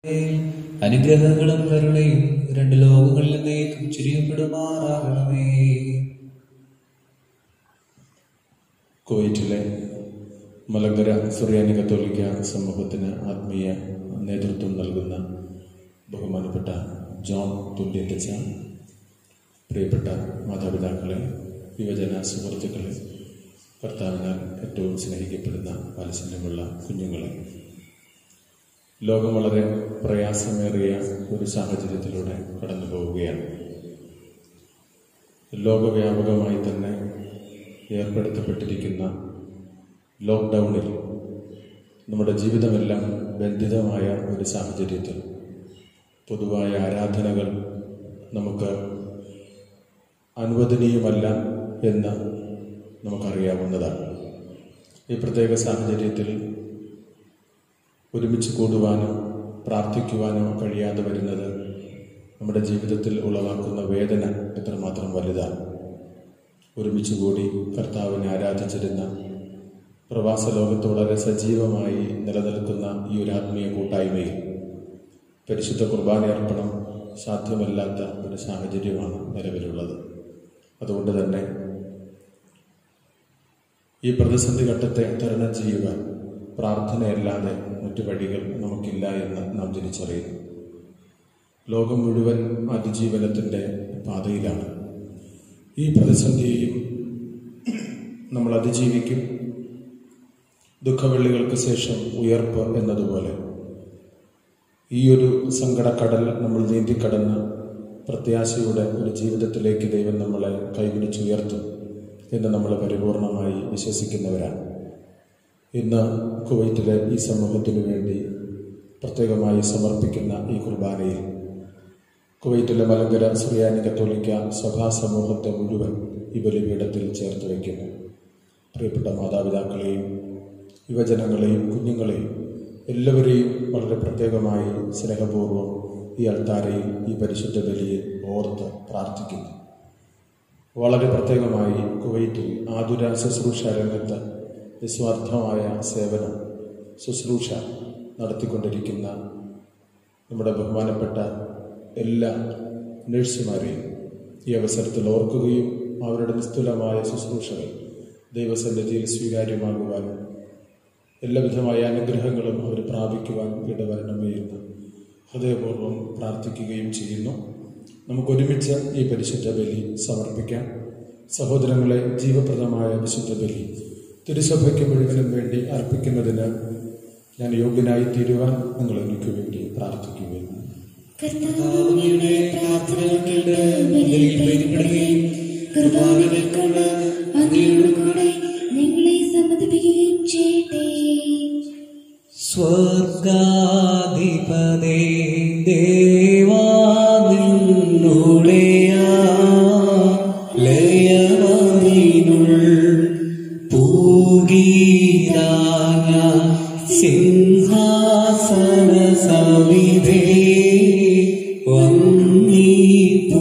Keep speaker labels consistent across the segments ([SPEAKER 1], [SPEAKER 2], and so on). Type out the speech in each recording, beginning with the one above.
[SPEAKER 1] അനുഗ്രഹങ്ങളും കരുണയും രണ്ട് ലോകങ്ങളിൽ നിന്നേക്കും ചുരിയപ്പെടുമാറാകണമേ.
[SPEAKER 2] കുവൈറ്റിലെ മലങ്കര സുറിയാനി കത്തോലിക്ക സമൂഹത്തിന് ആത്മീയ നേതൃത്വം നൽകുന്ന ബഹുമാനപ്പെട്ട ജോൺ തുല്യറ്റച്ച, പ്രിയപ്പെട്ട മാതാപിതാക്കളെ, യുവജന സുഹൃത്തുക്കളെ, കർത്താവിനാൽ ഏറ്റവും സ്നേഹിക്കപ്പെടുന്ന വാത്സല്യമുള്ള കുഞ്ഞുങ്ങളെ, ലോകം വളരെ പ്രയാസമേറിയ ഒരു സാഹചര്യത്തിലൂടെ കടന്നു പോവുകയാണ്. ലോകവ്യാപകമായി തന്നെ ഏർപ്പെടുത്തപ്പെട്ടിരിക്കുന്ന ലോക്ക്ഡൗണിൽ നമ്മുടെ ജീവിതമെല്ലാം ബന്ധിതമായ ഒരു സാഹചര്യത്തിൽ പൊതുവായ ആരാധനകൾ നമുക്ക് അനുവദനീയമല്ല എന്ന് നമുക്കറിയാവുന്നതാണ്. ഈ പ്രത്യേക സാഹചര്യത്തിൽ ഒരുമിച്ച് കൂടുവാനോ പ്രാർത്ഥിക്കുവാനോ കഴിയാതെ വരുന്നത് നമ്മുടെ ജീവിതത്തിൽ ഉളവാക്കുന്ന വേദന എത്രമാത്രം വലുതാണ്. ഒരുമിച്ച് കൂടി കർത്താവിനെ ആരാധിച്ചിരുന്ന പ്രവാസ ലോകത്ത് വളരെ സജീവമായി നിലനിൽക്കുന്ന ഈ ഒരു ആത്മീയ കൂട്ടായ്മയിൽ പരിശുദ്ധ കുർബാന അർപ്പണം സാധ്യമല്ലാത്ത ഒരു സാഹചര്യമാണ് നിലവിലുള്ളത്. അതുകൊണ്ട് തന്നെ ഈ പ്രതിസന്ധി ഘട്ടത്തെ തരണം ചെയ്യുവാൻ പ്രാർത്ഥനയല്ലാതെ മറ്റു വഴികൾ നമുക്കില്ല എന്ന് നാം തിരിച്ചറിയുന്നു. ലോകം മുഴുവൻ അതിജീവനത്തിൻ്റെ പാതയിലാണ്. ഈ പ്രതിസന്ധിയെയും നമ്മൾ അതിജീവിക്കും. ദുഃഖവെള്ളികൾക്ക് ശേഷം ഉയർപ്പ് എന്നതുപോലെ ഈ ഒരു സങ്കടക്കടൽ നമ്മൾ നീന്തിക്കടന്ന് പ്രത്യാശയുടെ ഒരു ജീവിതത്തിലേക്ക് ദൈവം നമ്മളെ കൈപിടിച്ചുയർത്തും എന്ന് നമ്മൾ പരിപൂർണമായി വിശ്വസിക്കുന്നവരാണ്. ഇന്ന് കുവൈറ്റിലെ ഈ സമൂഹത്തിനു വേണ്ടി പ്രത്യേകമായി സമർപ്പിക്കുന്ന ഈ കുർബാനയിൽ കുവൈറ്റിലെ മലങ്കര സുറിയാനി കത്തോലിക്ക സഭാ സമൂഹത്തെ മുഴുവൻ ഈ ബലിപീഠത്തിൽ ചേർത്ത് വയ്ക്കുന്നു. പ്രിയപ്പെട്ട മാതാപിതാക്കളെയും യുവജനങ്ങളെയും കുഞ്ഞുങ്ങളെയും എല്ലാവരെയും വളരെ പ്രത്യേകമായി സ്നേഹപൂർവ്വം ഈ അൾത്താരയിൽ ഈ പരിശുദ്ധ ബലിയിൽ ഓർത്ത് പ്രാർത്ഥിക്കുന്നു. വളരെ പ്രത്യേകമായി കുവൈറ്റിൽ ആതുര ശുശ്രൂഷ രംഗത്ത് നിസ്വാർത്ഥമായ സേവനം ശുശ്രൂഷ നടത്തിക്കൊണ്ടിരിക്കുന്ന നമ്മുടെ ബഹുമാനപ്പെട്ട എല്ലാ നഴ്സുമാരെയും ഈ അവസരത്തിൽ ഓർക്കുകയും അവരുടെ നിസ്തുലമായ ശുശ്രൂഷകൾ ദൈവസന്നിധിയിൽ സ്വീകാര്യമാകുവാനും എല്ലാവിധമായ അനുഗ്രഹങ്ങളും അവർ പ്രാപിക്കുവാൻ ഇടവരണമേ എന്ന് ഹൃദയപൂർവ്വം പ്രാർത്ഥിക്കുകയും ചെയ്യുന്നു. നമുക്കൊരുമിച്ച് ഈ പരിശുദ്ധ ബലി സമർപ്പിക്കാം. സഹോദരങ്ങളെ, ജീവപ്രദമായ വിശുദ്ധ ബലി തിരുസഭയ്ക്ക് മുഴുവനും വേണ്ടി അർപ്പിക്കുന്നതിന് ഞാൻ യോഗ്യനായി തീരുവാൻ നിങ്ങൾ എനിക്ക് വേണ്ടി പ്രാർത്ഥിക്കുകയും
[SPEAKER 1] സ്വർഗാധിപതേ ദേവാ നിന്നുടയാ ലയവതിനുൾ പൂഗീരാന സിംഹാസന സവിധേ വന്നീപൂ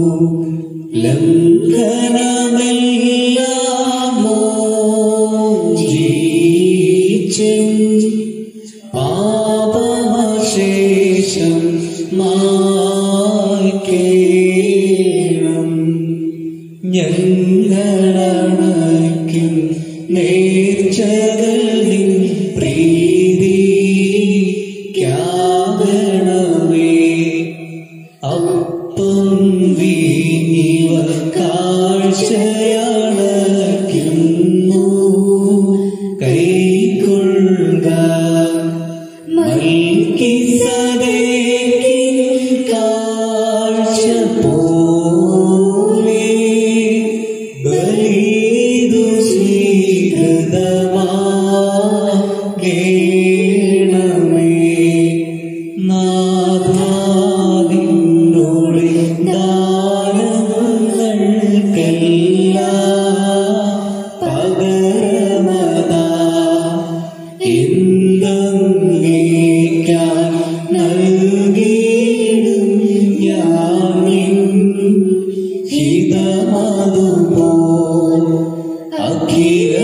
[SPEAKER 1] ലംഘനമെല്ലാമോ ജീച്ചും പാപമശേഷം മായ്ക്കേണം ഞങ്ങളണയ്ക്കും നേർച്ചകൾ നിൻ പ്രീതിക്കാകണമേ. അപ്പം വീഞ്ഞിവ കാഴ്ചയണയ്ക്കുന്നു കൈക്കൊള്ളുക. മൽക്കിസദേക്കിൻ കാഴ്ച പോലെ ബലിതു സ്വീകൃതമാകേണമേ. നാഥാദിനോട് ദാനങ്ങൾക്കെല്ലാം പകരമതാ എന്തെന്നേക്കാൻ നൽകിയിടും ഞാനിൻ ഹിതമതുപോ അഖില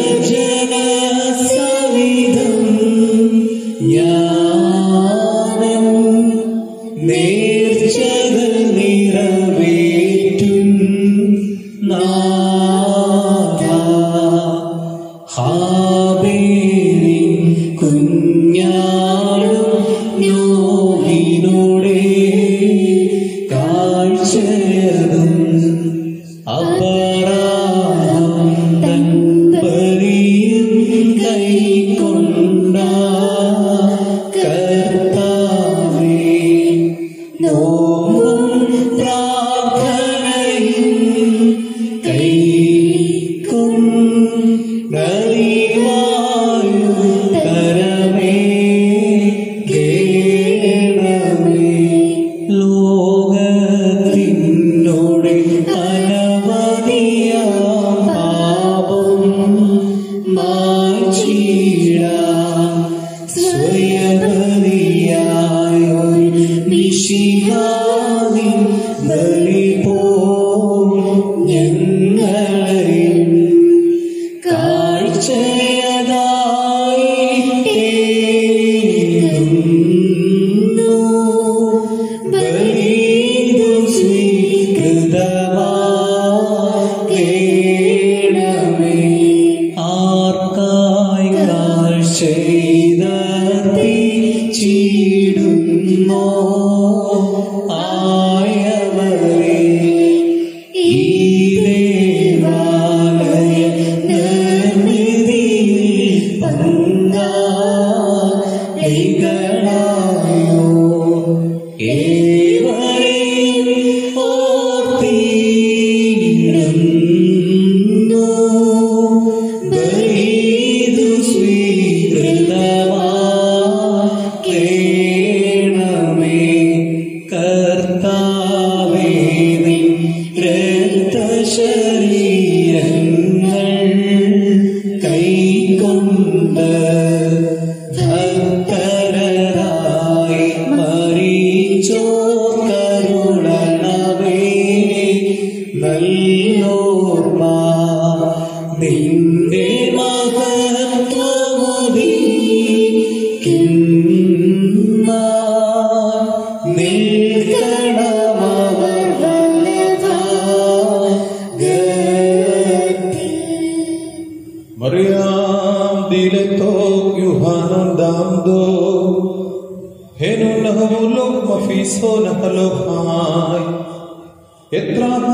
[SPEAKER 1] ജനസവിധം ഞാനും മിശിഹാനിൻ ബലി പോൽ ഞങ്ങളെയും കാഴ്ചയതായിട്ടേകുന്നു. ബലിയിതു സ്വീകൃതമാക്കേണമേ. ആർക്കായി കാഴ്ചയിടുന്നോ ആയവരെ ഈ ദേവാലയ നിർമ്മിതിയിൽ പങ്കാളികളായോ. ഏവരെയും ഓർത്തിടുന്നു. ബലിയിതു സ്വീകൃതമാക്കേണമേ. കർത്താവേ, നിൻ രക്തശരീരങ്ങൾ കൈക്കൊണ്ട് ഭക്തരായി മരിച്ചോർ കരുണണമേ. നല്ലോർമ്മ നിന്റെ മഹത്വമുദീക്കുന്ന നിൽക്കണമവർ വലഭാഗത്തിൽ.
[SPEAKER 2] Mariam dileto Yuhanan damdo Henu nahamulok mafiso nahalokhay Etraha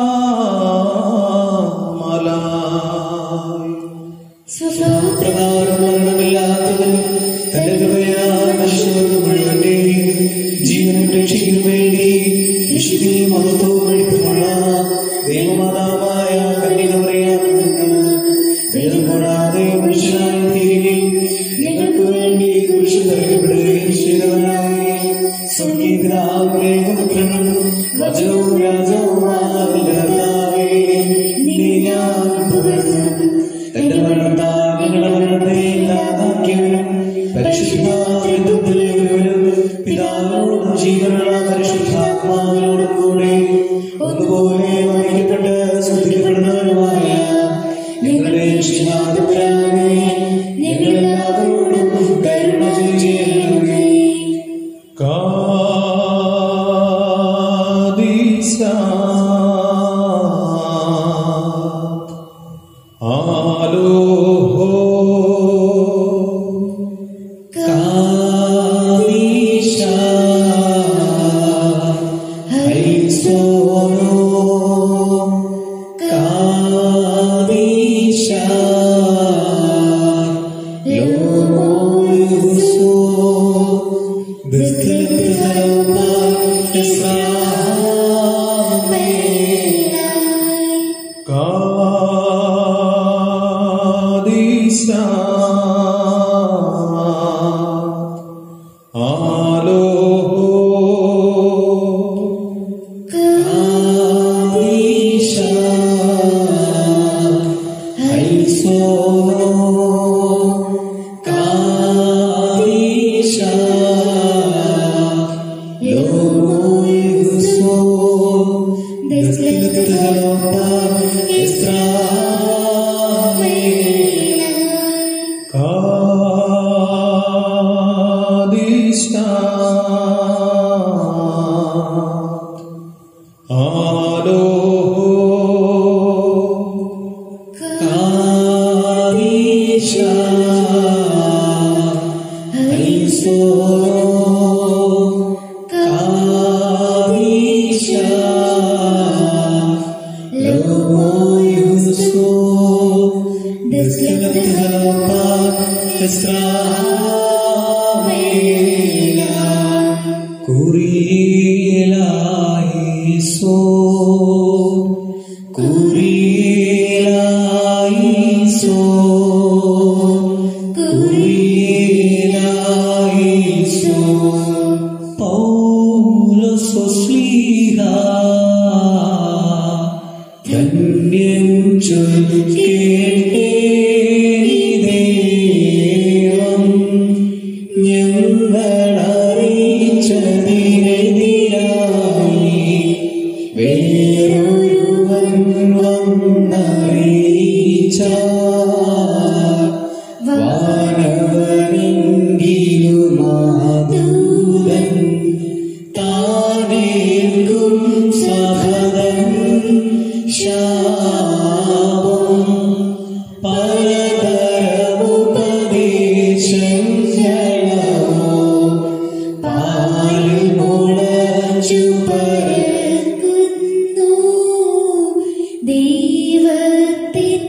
[SPEAKER 2] malay.
[SPEAKER 1] സ്വഭാവപ്രകാരം മരണമില്ലാത്തവൻ തന്റെ കൃപയാൽ മനുഷ്യർക്ക് മുഴുവന്റെയും ജീവനും രക്ഷയ്ക്കും വേണ്ടി വിശുദ്ധിയും മഹത്വവും വെളിപ്പുമുള്ള ദൈവമാതാവായ കന്യക മറിയാമിൽ നിന്ന് വേദം കൂടാതെ മനുഷ്യനായി തീരുകയും ഞങ്ങൾക്ക് വേണ്ടി കുരിശിൽ തറയ്ക്കപ്പെടുകയും ചെയ്തവനായി സ്വർഗീയപിതാവിന്റെ പുത്രനും വചനവും രാജവുമായ കർത്താവേ, നിന്നെ ഞാൻ പുകഴ്ത്തുന്നു. തന്റെ മരണത്താൽ ഞങ്ങളുടെ മരണത്തെ ഇല്ലാതാക്കിയവനും പരിശുദ്ധാത്മാവിലും പിതാവിനോടും ജീവനുള്ള പരിശുദ്ധാത്മാവിനോടും കൂടെ ഒന്നുപോലെ വഹിക്കപ്പെട്ട് ശ്രദ്ധിക്കപ്പെടുന്നവരുമായ ഞങ്ങളുടെ രക്ഷിതാധിപനായ ഞങ്ങളെല്ലാവരോടും കരുണ ചെയ്യണമേ.
[SPEAKER 2] Kadisa Aloho
[SPEAKER 1] Kadisha Haisono Kadisha Lomoyuso Bethlehem
[SPEAKER 2] Kadisa Aloho
[SPEAKER 1] Kadisha Haisono Kadisha Lomoyuso Bethlehem
[SPEAKER 2] Kadisa Aloho
[SPEAKER 1] Kadisha Haisono Kadisha Lomoyuso Kurielaiso Kurielaiso Kurielaiso Paulos Osliha Dhanyan ചൊല്ലിക്കേട്ടേ ദൈവം ഞങ്ങളറിയിച്ചതിനെ
[SPEAKER 3] യേശു പരക്കുന്നു ദൈവത്തിൻ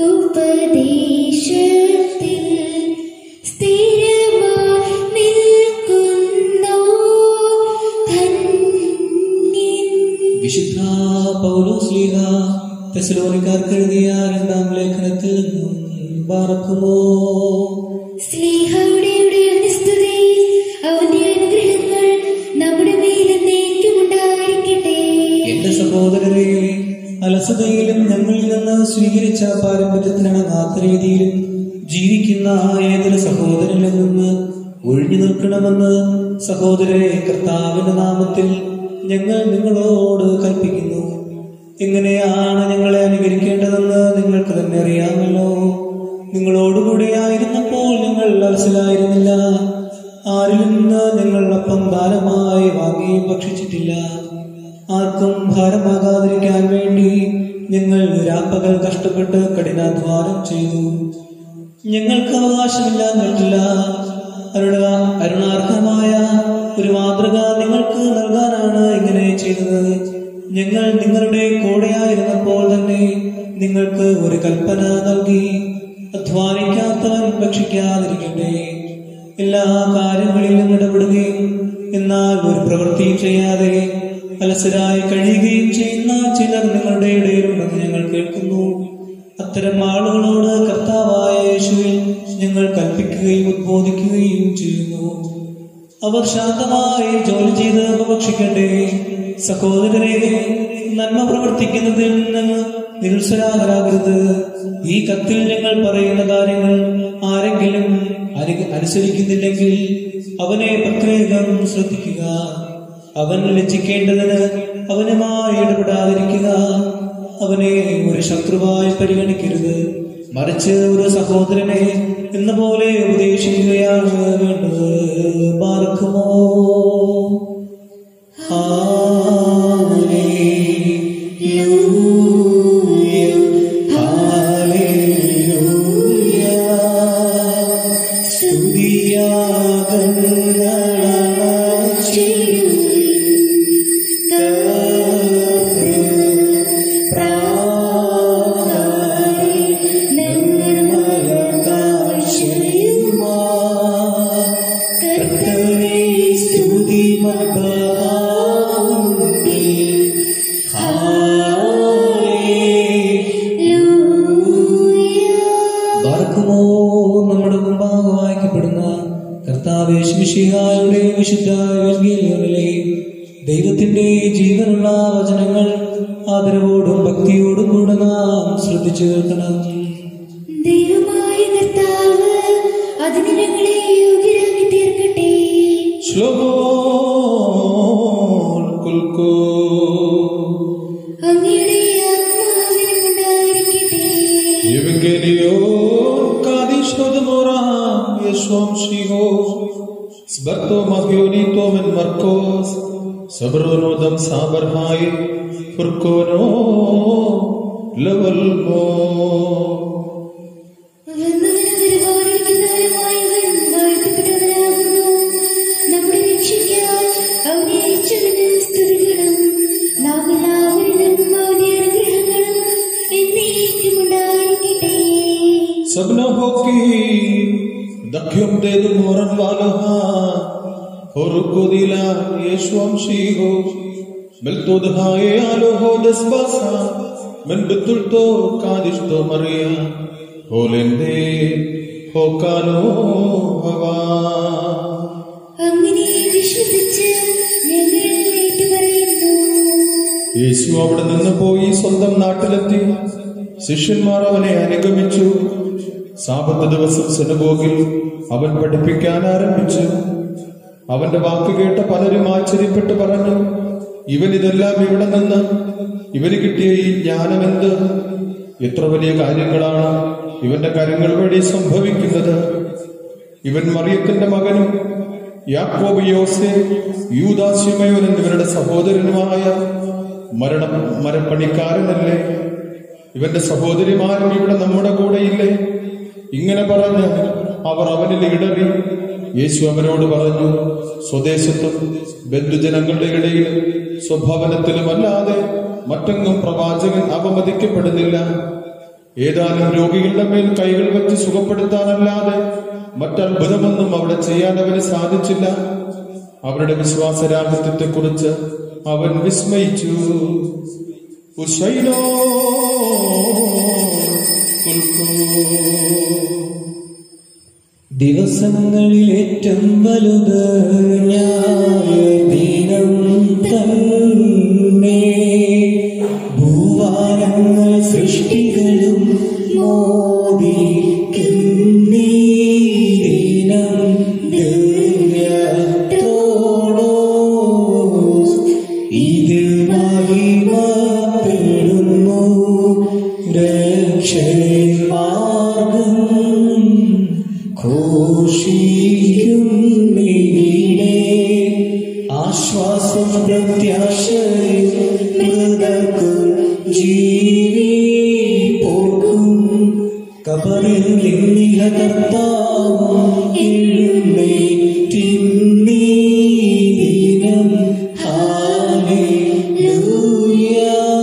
[SPEAKER 3] ഉപദേശത്തിൽ സ്ഥിരമായി നിൽക്കുന്നു ധന്യൻ.
[SPEAKER 1] വിശുദ്ധ പൗലോസ്ലീഹ തെസ്സലോനിക്കാർക്ക് എഴുതിയ 2-ാം ലേഖനത്തിൽ നിന്നും പാർക്കുമോ.
[SPEAKER 3] സ്ലീഹയുടെ സ്തുതി, അവന്റെ അനുഗ്രഹങ്ങൾ നമ്മുടെ മേൽ എന്നേക്കും ഉണ്ടായിരിക്കട്ടെ.
[SPEAKER 1] എന്റെ സഹോദരരെ, അലസതയിലും ഞങ്ങളിൽ നിന്ന് സ്വീകരിച്ച പാരമ്പര്യത്തിനിണങ്ങാത്ത രീതിയിലും ജീവിക്കുന്ന ഏതൊരു സഹോദരനിൽ നിന്ന് ഒഴിഞ്ഞു നിൽക്കണമെന്ന് സഹോദരരെ കർത്താവിന്റെ നാമത്തിൽ ഞങ്ങൾ നിങ്ങളോട് കൽപ്പിക്കുന്നു. എങ്ങനെയാണ് ഞങ്ങളെ അനുകരിക്കേണ്ടതെന്ന് നിങ്ങൾക്ക് തന്നെ അറിയാമല്ലോ. നിങ്ങളോടുകൂടി ആയിരുന്നപ്പോൾ ഞങ്ങൾ അലസലായിരുന്നില്ല. ആരിൽ നിന്ന് ഞങ്ങൾ അപ്പം ദാനമായി വാങ്ങി ഭക്ഷിച്ചിട്ടില്ല. ആർക്കും ഭാരമാകാതിരിക്കാൻ വേണ്ടി ഞങ്ങൾ രാപ്പകൽ കഷ്ടപ്പെട്ട് കഠിനാധ്വാനം ചെയ്തു. ഞങ്ങൾക്ക് അവകാശമില്ലാഞ്ഞിട്ടില്ല. അരുണാർഹമായ ഒരു മാതൃക നിങ്ങൾക്ക് നൽകാനാണ് ഇങ്ങനെ ചെയ്തത്. ഞങ്ങൾ നിങ്ങളുടെ കൂടെയായിരുന്നപ്പോൾ തന്നെ നിങ്ങൾക്ക് ഒരു കൽപ്പന നൽകി, അധ്വാനിക്കാത്തവൻ ഭക്ഷിക്കാതിരിക്കട്ടെ. എല്ലാ കാര്യങ്ങളിലും ഇടപെടുകയും എന്നാൽ ഒരു പ്രവൃത്തിയും ചെയ്യാതെ അലസരായി കഴിയുകയും ചെയ്യുന്ന ചിലർ നിങ്ങളുടെ ഇടയിലുണ്ടെന്ന് ഞങ്ങൾ കേൾക്കുന്നു. അത്തരം ആളുകളോട് കർത്താവായ യേശുവിൽ ഞങ്ങൾ കൽപ്പിക്കുകയും ഉദ്ബോധിക്കുകയും ചെയ്യുന്നു. അവർ ശാന്തമായി ജോലി ചെയ്ത് ഭക്ഷിക്കട്ടെ. സഹോദരരെ, നന്മ പ്രവർത്തിക്കുന്നതിൽ നിന്ന് നിരുത്സാഹരാകരുത്. ഈ കത്തിൽ ഞങ്ങൾ പറയുന്ന കാര്യങ്ങൾ ആരെങ്കിലും അനുസരിക്കുന്നില്ലെങ്കിൽ അവനെ പ്രത്യേകം ശ്രദ്ധിക്കുക. അവൻ ലജ്ജിക്കേണ്ടതിന് അവനുമായി ഇടപെടാതിരിക്കുക. അവനെ ഒരു ശത്രുവായി പരിഗണിക്കരുത്, മറിച്ച് ഒരു സഹോദരനെ എന്ന പോലെ ഉപദേശിക്കുകയാണ് വേണ്ടത്. പാർക്കുമോ. നമ്മുടെ മുമ്പാകെ വായിക്കപ്പെടുന്ന കർത്താവേ മിശിഹായുടെ വിശുദ്ധ എവങ്കേലിയോനിലെ ദൈവത്തിന്റെ ജീവനുള്ള വചനങ്ങൾ ആദരവോടും ഭക്തിയോടും കൂടെ നാം ശ്രദ്ധിച്ചു കേൾക്കണം.
[SPEAKER 3] ദൈവമായ കർത്താവ് അതിന് ഞങ്ങളെ യോഗ്യരാക്കി തീർക്കട്ടെ. അങ്ങയുടെ ആത്മാവിനും ഉണ്ടായിരിക്കട്ടെ.
[SPEAKER 2] Sbarto magionito men Marcos, sabrono dam sabarhai, furkono levelmo.
[SPEAKER 3] നമ്മുടെ രക്ഷയ്ക്കായി അവനെ അയച്ചതിന് സ്തുതികളും നാം എല്ലാവരിലും അവന്റെ അനുഗ്രഹങ്ങളും എന്നേക്കും ഉണ്ടായിരിക്കട്ടെ.
[SPEAKER 2] सबना होकी दख्यम दे दो मोरन वालो हा और को दिला यीशुम शीहो मिलतो दहाए आलो हो दसबासा मन बितुल तो कादिश तो मरिया होलेंदे होकानो हवा.
[SPEAKER 3] അങ്ങനെ വിശ്വസിച്ച് ഞങ്ങൾ ഏറ്റുപറയുന്നു.
[SPEAKER 2] യേശു അവിടെ നിന്ന് പോയി സ്വന്തം നാട്ടിലെത്തി. ശിഷ്യന്മാർ അവനെ അനുഗമിച്ചു. സാബത്ത് ദിവസം സിനഗോഗിൽ അവൻ പഠിപ്പിക്കാൻ ആരംഭിച്ചു. അവന്റെ വാക്ക് കേട്ട പലരും ആശ്ചര്യപ്പെട്ട് പറഞ്ഞു, ഇവൻ ഇതെല്ലാം ഇവിടെ നിന്ന് ഇവന് കിട്ടിയ ഈ ജ്ഞാനമെന്ത്? എത്ര വലിയ കാര്യങ്ങളാണ് ഇവന്റെ കരങ്ങൾ വഴി സംഭവിക്കുന്നത്. ഇവൻ മറിയത്തിന്റെ മകനും യാക്കോബ്, യോസേ, യൂദാ, ശിമയോൻ എന്നിവരുടെ സഹോദരനുമായ മരപ്പണിക്കാരനല്ലേ? ഇവന്റെ സഹോദരിമാരും ഇവിടെ നമ്മുടെ കൂടെയില്ലേ? ഇങ്ങനെ പറഞ്ഞ് അവർ അവനിൽ ഇടറി യേശു അവരോട് പറഞ്ഞു, സ്വദേശത്തും ബന്ധുജനങ്ങളുടെ ഇടയിലും സ്വഭവനത്തിലും അല്ലാതെ മറ്റെങ്ങും പ്രവാചകൻ അപമതിക്കപ്പെടുന്നില്ല. ഏതാനും രോഗികളുടെ മേൽ കൈകൾ വെച്ച് സുഖപ്പെടുത്താനല്ലാതെ മറ്റത്ഭുതമൊന്നും അവിടെ ചെയ്യാൻ അവന് സാധിച്ചില്ല. അവരുടെ വിശ്വാസരാഹിത്യത്തെ കുറിച്ച് അവൻ വിസ്മയിച്ചു.
[SPEAKER 1] ദിവസങ്ങളിലേറ്റം വലുത് ദിനം തന്നെ, ഭൂവാരങ്ങൾ സൃഷ്ടികളും മോദിക്കുന്നീ ദിനം ദിവ്യത്തോടോ ഇതിൽ മഹിമപ്പെടുന്നു രക്ഷമാർഗം ഘോഷിക്കും ഇവിടെ ആശ്വാസം പ്രത്യാശയും മൃതർക്കും ജീവിപ്പോക്കും കബറിൽ നിന്നിഹ കർത്താവും എഴുന്നേറ്റിന്നീ ദിനം ഹല്ലേലൂയ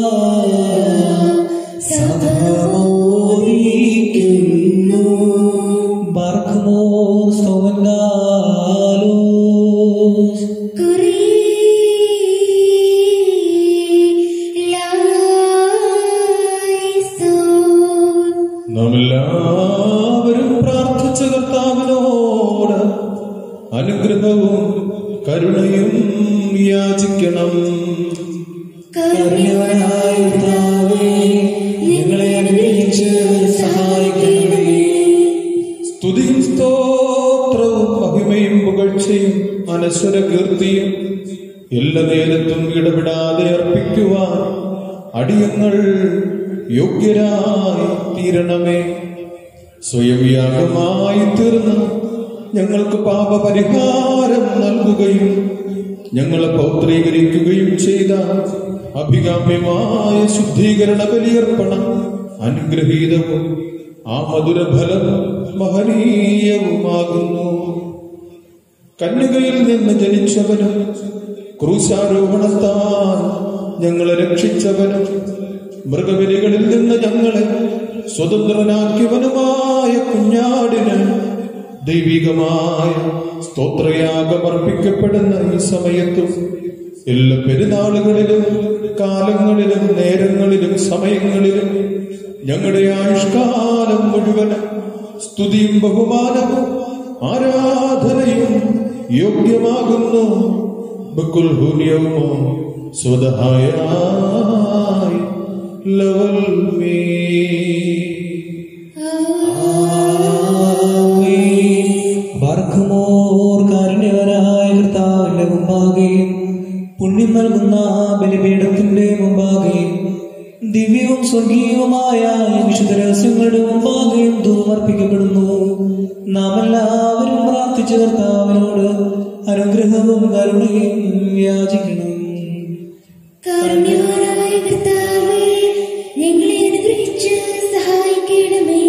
[SPEAKER 1] സദാമോദിക്കുന്നു ബാർക്കുമോ സ്തോവൻകാലോ
[SPEAKER 2] നാം എല്ലാവരും പ്രാർത്ഥിച്ച കർത്താവിനോട് അനുഗ്രഹവും കരുണയും യാചിക്കണം.
[SPEAKER 1] കരുണയായ കർത്താവേ, ഞങ്ങളെ അനുഗ്രഹിച്ച് സഹായിക്കണമേ.
[SPEAKER 2] സ്തുതിയും സ്തോത്രവും മഹിമയും പുകഴ്ചയും അനശ്വര കീർത്തിയും എല്ലാ നേരത്തും ഇടപെടാതെ അർപ്പിക്കുവാൻ അടിയങ്ങൾ യോഗ്യരായി തീരണമേ. സ്വയം യാഗമായി തീർന്ന് ഞങ്ങൾക്ക് പാപപരിഹാരം നൽകുകയും ഞങ്ങളെ പൗത്രീകരിക്കുകയും ചെയ്ത അഭികാമ്യമായ ശുദ്ധീകരണ ബലിയർപ്പണം അനുഗ്രഹീതവും ആ മധുരഫലം മഹനീയവുമാകുന്നു. കന്യകയിൽ നിന്ന് ജനിച്ചവനും ക്രൂശാരോഹണത്താൽ ഞങ്ങളെ രക്ഷിച്ചവനും മൃഗബലികളിൽ നിന്ന് ഞങ്ങളെ സ്വതന്ത്രനാക്കിയവനുമായ കുഞ്ഞാടിന് ദൈവികമായ സ്തോത്രയാഗമർപ്പിക്കപ്പെടുന്ന ഈ സമയത്തും എല്ലാ പെരുന്നാളുകളിലും കാലങ്ങളിലും നേരങ്ങളിലും സമയങ്ങളിലും ഞങ്ങളുടെ ആയുഷ്കാലം മുഴുവൻ സ്തുതിയും ബഹുമാനവും ആരാധനയും യോഗ്യമാകുന്നു. ബക്കുൽഹുനിയമോ സ്വതഹായായി ലവൽമേ.
[SPEAKER 1] ബാർക്കുമോർ കാരുണ്യവനായ കർത്താവിന്റെ മുമ്പാകെയും പുണ്യം നൽകുന്ന ബലിപീഠത്തിന്റെ മുമ്പാകെയും ദിവ്യവും സ്വർഗീയവുമായ വിശുദ്ധ രഹസ്യങ്ങളുടെ മുമ്പാകെയും ധൂമർപ്പിക്കപ്പെടുന്നു. നാം എല്ലാവരും പ്രാർത്ഥിച്ച കർത്താവിനോട് അനുഗ്രഹവും കരുണയും യാചിക്കണം.
[SPEAKER 3] കാരുണ്യവാനായ കർത്താവേ, ഞങ്ങളെ അനുഗ്രഹിച്ച് സഹായിക്കണമേ.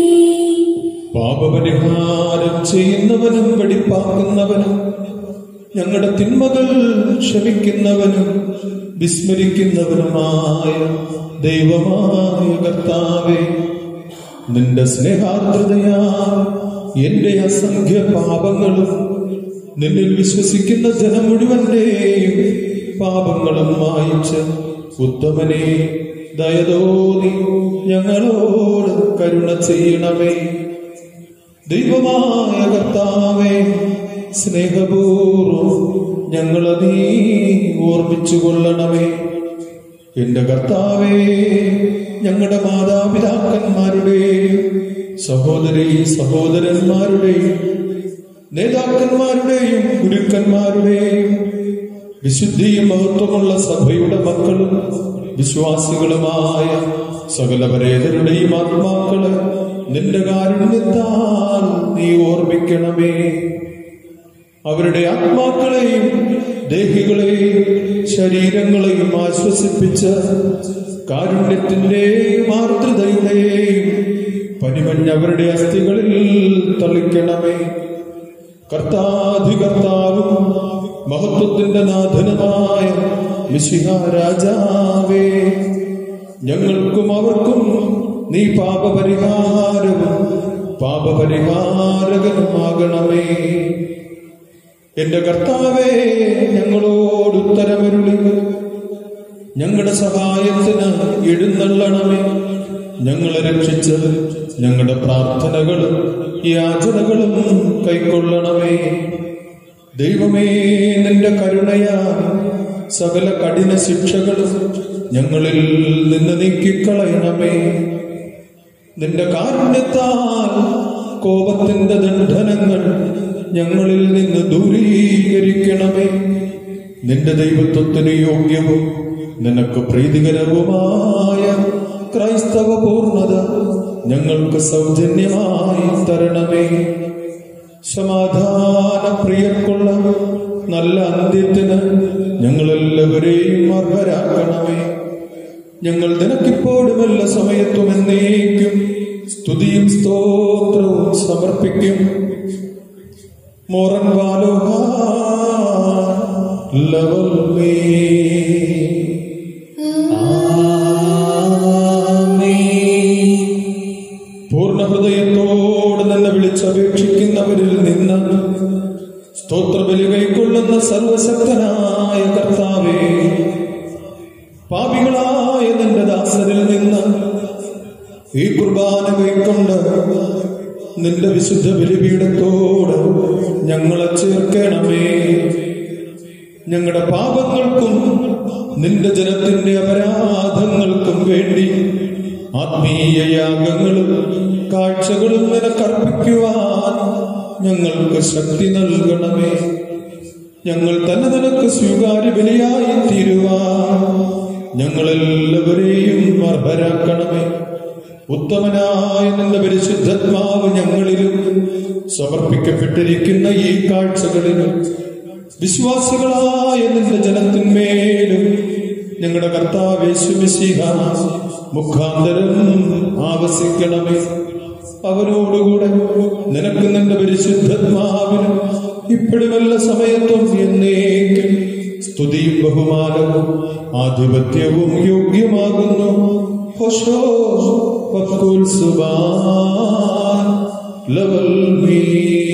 [SPEAKER 2] പാപപരിഹാരം ചെയ്യുന്നവനും വെടിപ്പാക്കുന്നവനും ഞങ്ങളുടെ തിന്മകൾ ക്ഷമിക്കുന്നവനും വിസ്മരിക്കുന്നവനുമായ ദൈവമായ കർത്താവേ, നിന്റെ സ്നേഹാർദ്രതയാൽ എന്റെ അസംഖ്യ പാപങ്ങളും നിന്നിൽ വിശ്വസിക്കുന്ന ജനം മുഴുവന്റെയും പാപങ്ങളും മായിച്ച് ഉത്തമനെ ദയതോന്നി ഞങ്ങളോട് കരുണ ചെയ്യണമേ. ദൈവമായ കർത്താവേ, സ്നേഹപൂർവം ഞങ്ങളെ നീ ഓർമ്മിച്ചു കൊള്ളണമേ. എന്റെ കർത്താവേ, ഞങ്ങളുടെ മാതാപിതാക്കന്മാരുടെയും സഹോദരീ സഹോദരന്മാരുടെയും നേതാക്കന്മാരുടെയും ഗുരുക്കന്മാരുടെയും വിശുദ്ധിയും മഹത്വമുള്ള സഭയുടെ മക്കളും വിശ്വാസികളുമായ സകല പരേതരുടെയും ആത്മാക്കളെ നിന്റെ കാരുണ്യത്താൽ നീ ഓർമ്മിക്കണമേ. അവരുടെ ആത്മാക്കളെയും ദേഹികളെയും ശരീരങ്ങളെയും ആശ്വസിപ്പിച്ച് കാരുണ്യത്തിന്റെയും ആർദ്രതയുടെയും പനിമഞ്ഞവരുടെ അസ്ഥികളിൽ തളിക്കണമേ. കർത്താധികർത്താവും മഹത്വത്തിന്റെ നാഥനുമായ മിശിഹാ രാജാവേ, ഞങ്ങൾക്കും അവർക്കും നീ പാപപരിഹാരവും പാപപരിഹാരകനുമാകണമേ. എന്റെ കർത്താവേ, ഞങ്ങളോട് ഉത്തരമരുളി ഞങ്ങളുടെ സഹായത്തിന് എഴുന്നള്ളണമേ. ഞങ്ങളെ രക്ഷിച്ച് ഞങ്ങളുടെ പ്രാർത്ഥനകളും യാചനകളും കൈക്കൊള്ളണമേ. ദൈവമേ, നിന്റെ കരുണയാ സകല കഠിന ശിക്ഷകളും ഞങ്ങളിൽ നിന്ന് നീക്കിക്കളയണമേ. നിന്റെ കാരുണ്യത്താൽ കോപത്തിന്റെ ദണ്ഡനങ്ങൾ ഞങ്ങളിൽ നിന്ന് ദൂരീകരിക്കണമേ. നിന്റെ ദൈവത്വത്തിന് യോഗ്യവും നിനക്ക് പ്രീതികരവുമായ ക്രൈസ്തവ പൂർണ്ണത ഞങ്ങൾക്ക് സൗജന്യമായി തരണമേ. സമാധാന പ്രിയർക്കുള്ള നല്ല അന്ത്യത്തിന് ഞങ്ങളെല്ലാവരെയും അർഹരാക്കണമേ. ഞങ്ങൾ നിനക്കിപ്പോഴും എല്ലാ സമയത്തും എന്നേക്കും സ്തുതിയും സ്തോത്രവും സമർപ്പിക്കും. മോറൻ വാലോഹാ ലവൽമേ. പൂർണ്ണ ഹൃദയത്തോട് തന്നെ വിളിച്ചപേക്ഷിക്കുന്നവരിൽ നിന്ന് സ്തോത്രബലി കൈക്കൊള്ളുന്ന സർവശക്തനായ കർത്താവേ, പാപികളായ നിന്റെ ദാസരിൽ നിന്ന് ഈ കുർബാന കൈക്കൊണ്ട് നിന്റെ വിശുദ്ധ ബലിപീഠത്തോട് ഞങ്ങളെ ചേർക്കണമേ. ഞങ്ങളുടെ പാപങ്ങൾക്കും നിന്റെ ജനത്തിന്റെ അപരാധങ്ങൾക്കും വേണ്ടി ആത്മീയ യാഗങ്ങളും കാഴ്ചകളും നിനക്കർപ്പിക്കുവാൻ ഞങ്ങൾക്ക് ശക്തി നൽകണമേ. ഞങ്ങൾ തന്നെ നിനക്ക് സ്വീകാര്യ ബലിയായി തീരുവാൻ ഞങ്ങളെല്ലാവരെയും അർഹരാക്കണമേ. ഉത്തമനായ നിന്റെ പരിശുദ്ധാത്മാവ് ഞങ്ങളിലും സമർപ്പിക്കപ്പെട്ടിരിക്കുന്ന ഈ കാഴ്ചകളിലും വിശ്വാസികളായ നിന്റെ ജനത്തിന്മേലും ഞങ്ങളുടെ കർത്താവ് യേശു മിശിഹാ മുഖാന്തരം ആവസിക്കണമേ. അവനോടുകൂടെ നിനക്ക് നിന്റെ പരിശുദ്ധാത്മാവിനും ഇപ്പോഴും എല്ലാ സമയത്തും എന്നേക്കും സ്തുതിയും ബഹുമാനവും ആധിപത്യവും യോഗ്യമാകുന്നു. ഹോശോ വഖുൽ സുബ്ഹാൻ ലവൽമീ.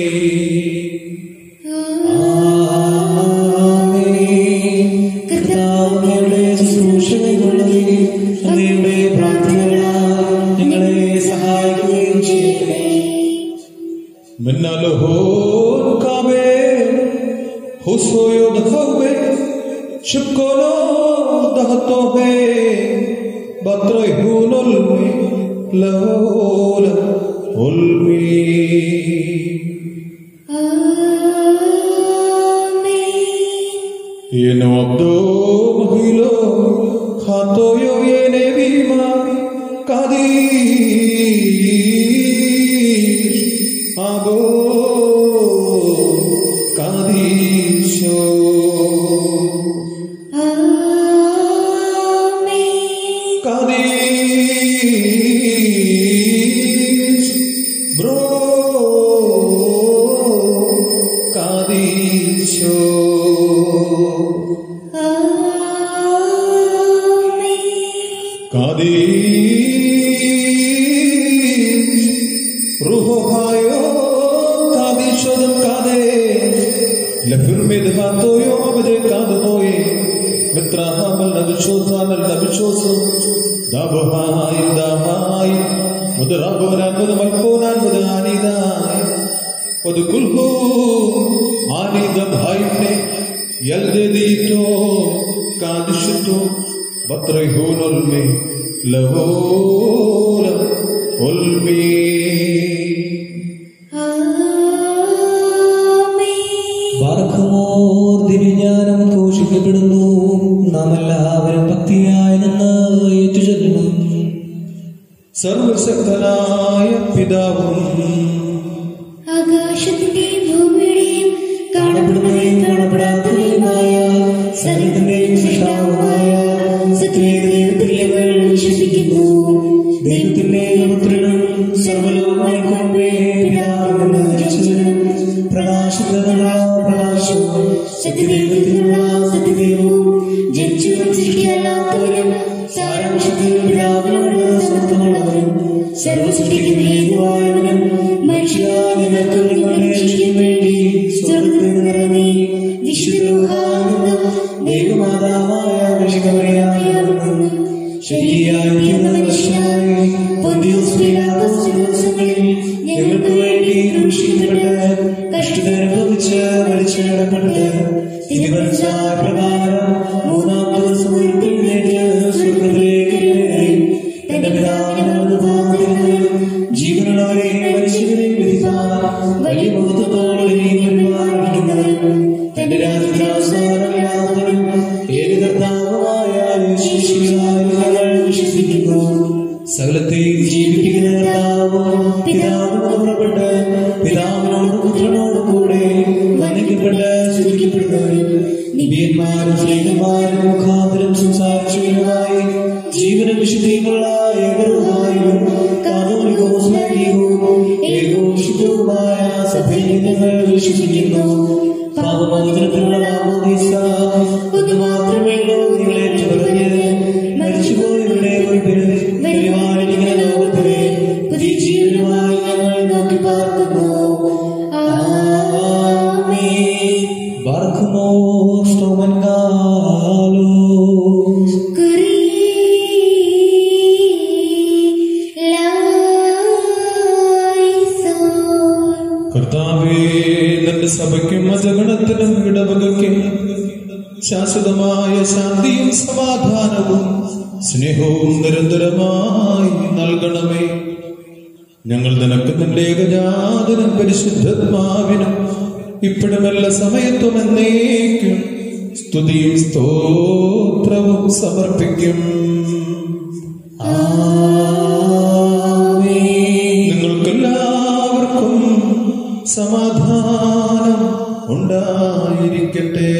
[SPEAKER 1] ദിവ്യജ്ഞാനം ഘോഷിക്കപ്പെടുന്നു. നാം എല്ലാവരും ഭക്തിയായി നിന്ന് ഏറ്റുചൊല്ലുന്നു.
[SPEAKER 2] സർവശക്തനായ പിതാവും
[SPEAKER 3] ആകാശത്തിന്റെയും ഭൂമിയുടെയും കാണപ്പെടുന്നവയും കാണപ്പെടാത്തവയുമായ സകലത്തിന്റെയും സൃഷ്ടാവുമായ സത്യേകദൈവത്തിൽ ഞങ്ങൾ വിശ്വസിക്കുന്നു. ദൈവത്തിന്റെ പുത്രനും സർവ്വലോകങ്ങൾക്കും മുമ്പേ പിതാവിൽ നിന്ന് ജനിച്ചവനും പ്രകാശത്തിൽ സത്യദൈവത്തിനുള്ള സത്യദൈവവും ജനിച്ചവരും സൃഷ്ടിയല്ലാത്തവരും സാരാംശത്തിൽ പിതാവിനോട് സമത്വമുള്ളവരും സർവസൃഷ്ടിക്കും ഹേതുവായവനും മനുഷ്യരായ ഞങ്ങൾക്കുള്ള രക്ഷയ്ക്കും വേണ്ടി സ്വർഗ്ഗത്തിൽ നിറങ്ങി വിശുദ്ധരൂഹാനന്ദം ദൈവമാതാവായ വിശുദ്ധമറിയാമറിയാവുന്നു ശരീരയായിരിക്കുന്ന മനുഷ്യനായി പൊന്തിയോസ് പീലാത്തോസ് ദിവസങ്ങളിൽ ഞങ്ങൾക്ക് വേണ്ടി ക്രൂശിക്കപ്പെട്ട് കഷ്ടതയനുഭവിച്ച് മരിച്ചടപ്പെട്ട് തിരുമനസ്സായ പ്രകാരം മൂന്നാം ദിവസം ഉയർത്തെഴുന്നേറ്റ് സ്വർഗ്ഗത്തിലേക്ക് കയറി തന്റെ പിതാവിനോട് ഭാഗത്തിരുന്ന് ജീവനുള്ളവരെ മരിച്ചവരെ വിധിപ്പാൻ വലിയ ബോധത്തോടെ വരുവാനിരിക്കുന്നവരും തന്റെ രാജ്യത്തിനാവസാനമില്ലാത്തവരും ഏകകർത്താവുമായ ഞങ്ങൾ വിശ്വസിക്കുന്നു. സകലത്തെയും ജീവിപ്പിക്കുന്ന കർത്താവും പിതാവിനോട് പുറപ്പെട്ട് പിതാവിനോട് പുത്രനോട് കൂടെ വന്ദിക്കപ്പെട്ട് സ്തുതിക്കപ്പെടുന്നവരും നിബിയന്മാരും സ്നേഹന്മാരും മുഖാന്തരം സംസാരിച്ചവരുമായി ജീവനും വിശുദ്ധിയുമുള്ള ഏകരുമായും കാതോലികവും സ്നേഹികവും ഏകവും ശുദ്ധവുമായ സഭയിൽ ഞങ്ങൾ വിശ്വസിക്കുന്നു. പാപമോചനത്തിനുള്ള മാമോദീസ ഒന്ന് മാത്രമേ നിങ്ങളെ ചുമതല മരിച്ചുപോയവരുടെ പരിപാലിക്കുന്ന ലോകത്തിലെ പുതിയ ജീവനുമായി ഞങ്ങൾ നോക്കി പാർക്കുന്നു.
[SPEAKER 1] Barkumo Stoman Galo
[SPEAKER 2] കർത്താവേ, നിന്റെ സഭയ്ക്കും അജഗണത്തിനും ഇടവകയ്ക്കും ശാശ്വതമായ ശാന്തിയും സമാധാനവും സ്നേഹവും നിരന്തരമായി നൽകണമേ. ഞങ്ങൾ നിനക്ക് നിന്റെ ഏകജാതനും പരിശുദ്ധാത്മാവിനും ഇപ്പോഴും എല്ലാ സമയത്തും എന്നേക്കും സ്തുതിയും സ്തോത്രവും സമർപ്പിക്കും. നിങ്ങൾക്കെല്ലാവർക്കും സമാധാനം ഉണ്ടായിരിക്കട്ടെ.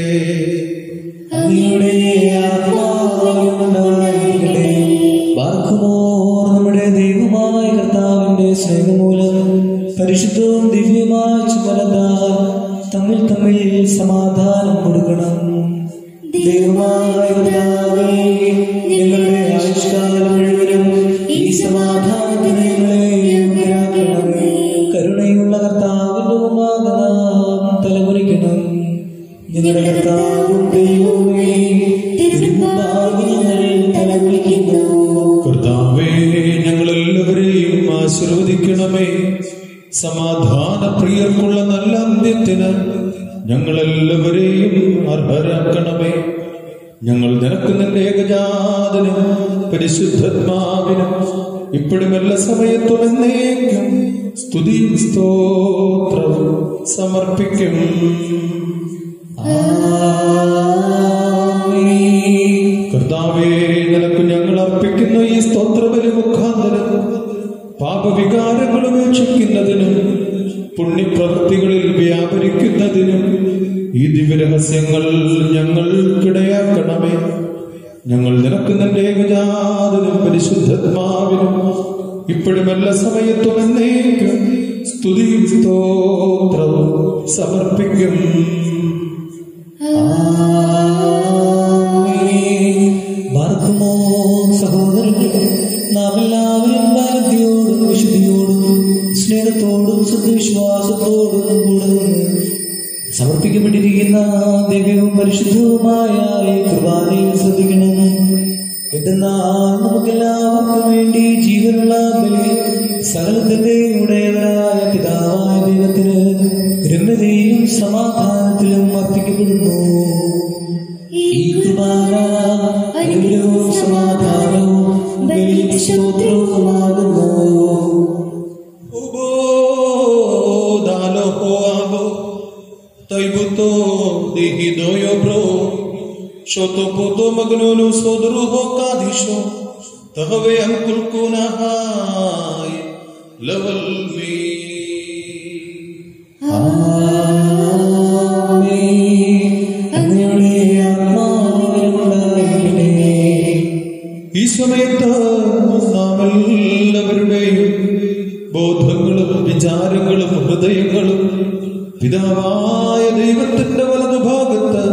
[SPEAKER 1] നമ്മുടെ ദൈവമായ കർത്താവിന്റെ സ്നേഹമൂലം പരിശുദ്ധവും ദിവ്യമായ ചുമലതാൽ തമ്മിൽ തമ്മിൽ സമാധാനം കൊടുക്കണം. ദൈവമായ കർത്താവേ, ഞങ്ങളുടെ ആയുഷ്കാലം മുഴുവനും ഈ സമാധാനത്തിന് ഞങ്ങളെ യോഗ്യരാക്കണമേ. കരുണയുള്ള കർത്താവിന്റെ മുമ്പാകെ തലമുറിക്കണം. ഞങ്ങളുടെ കർത്താവും ദൈവമേ, തിരുമുമ്പാകെ ഞങ്ങൾ തലമുറിക്കുന്നു.
[SPEAKER 2] കർത്താവേ, ഞങ്ങളെല്ലാവരെയും ആശീർവദിക്കണമേ. സമാധാന പ്രിയർക്കുള്ള നല്ല അന്ത്യത്തിന് ഞങ്ങളെല്ലാവരെയും അർഹരാക്കണമേ. ഞങ്ങൾ നിനക്ക് നിന്റെ ഏകജാതനും പരിശുദ്ധാത്മാവിനും ഇപ്പോഴും എല്ലാ സമയത്തും എന്നേക്കും സ്തുതിയും സ്തോത്രവും സമർപ്പിക്കും. കർത്താവേ, നിനക്ക് ഞങ്ങൾ അർപ്പിക്കുന്ന ഈ സ്തോത്രബലി മുഖാന്തരം പാപവികാരങ്ങൾ ഉപേക്ഷിക്കുന്നതിനും പുണ്യപ്രവൃത്തികളിൽ വ്യാപരിക്കുന്നതിനും ഈ ദിവ്യരഹസ്യങ്ങൾ ഞങ്ങൾക്കിടയാക്കണമേ. ഞങ്ങൾ നിനക്ക് നിന്റെ ഏകജാതനും പരിശുദ്ധാത്മാവിനും ഇപ്പോഴും എല്ലാ സമയത്തും എന്നേക്കും സ്തുതിയും സ്തോത്രവും സമർപ്പിക്കും.
[SPEAKER 1] ബാർക്കുമോ സഹോദരങ്ങളെ, നാം എല്ലാവരും ഭക്തിയോടും വിശുദ്ധിയോടും സ്നേഹത്തോടും സത്യവിശ്വാസത്തോടും കൂടെ സമർപ്പിക്കപ്പെട്ടിരിക്കുന്ന ദിവ്യവും പരിശുദ്ധവുമായ ഈ കുർബാനയിൽ ശ്രദ്ധിക്കണം. എന്തെന്നാൽ നമുക്കെല്ലാവർക്കും വേണ്ടി ജീവനുള്ള ബലി സകലത്തിന്റെ ഉടയവരായ പിതാവായ ദൈവത്തിന് രമ്യതയിലും സമാധാനത്തിലും അർപ്പിക്കപ്പെടുന്നു. ഈ കുർബാന അനുഗ്രഹവും സമാധാനവും ബലിയും സ്തോത്രവുമാകുന്നു.
[SPEAKER 2] Taibuto dihidoyo bro shoto poto magnono sodruho kadisho tahave ankul kunahai level me. ഈ സമയത്ത് നാം എല്ലാവരുടെയും ബോധങ്ങളും വിചാരങ്ങളും ഹൃദയങ്ങളും പിതാവായ ദൈവത്തിന്റെ വലതുഭാഗത്ത്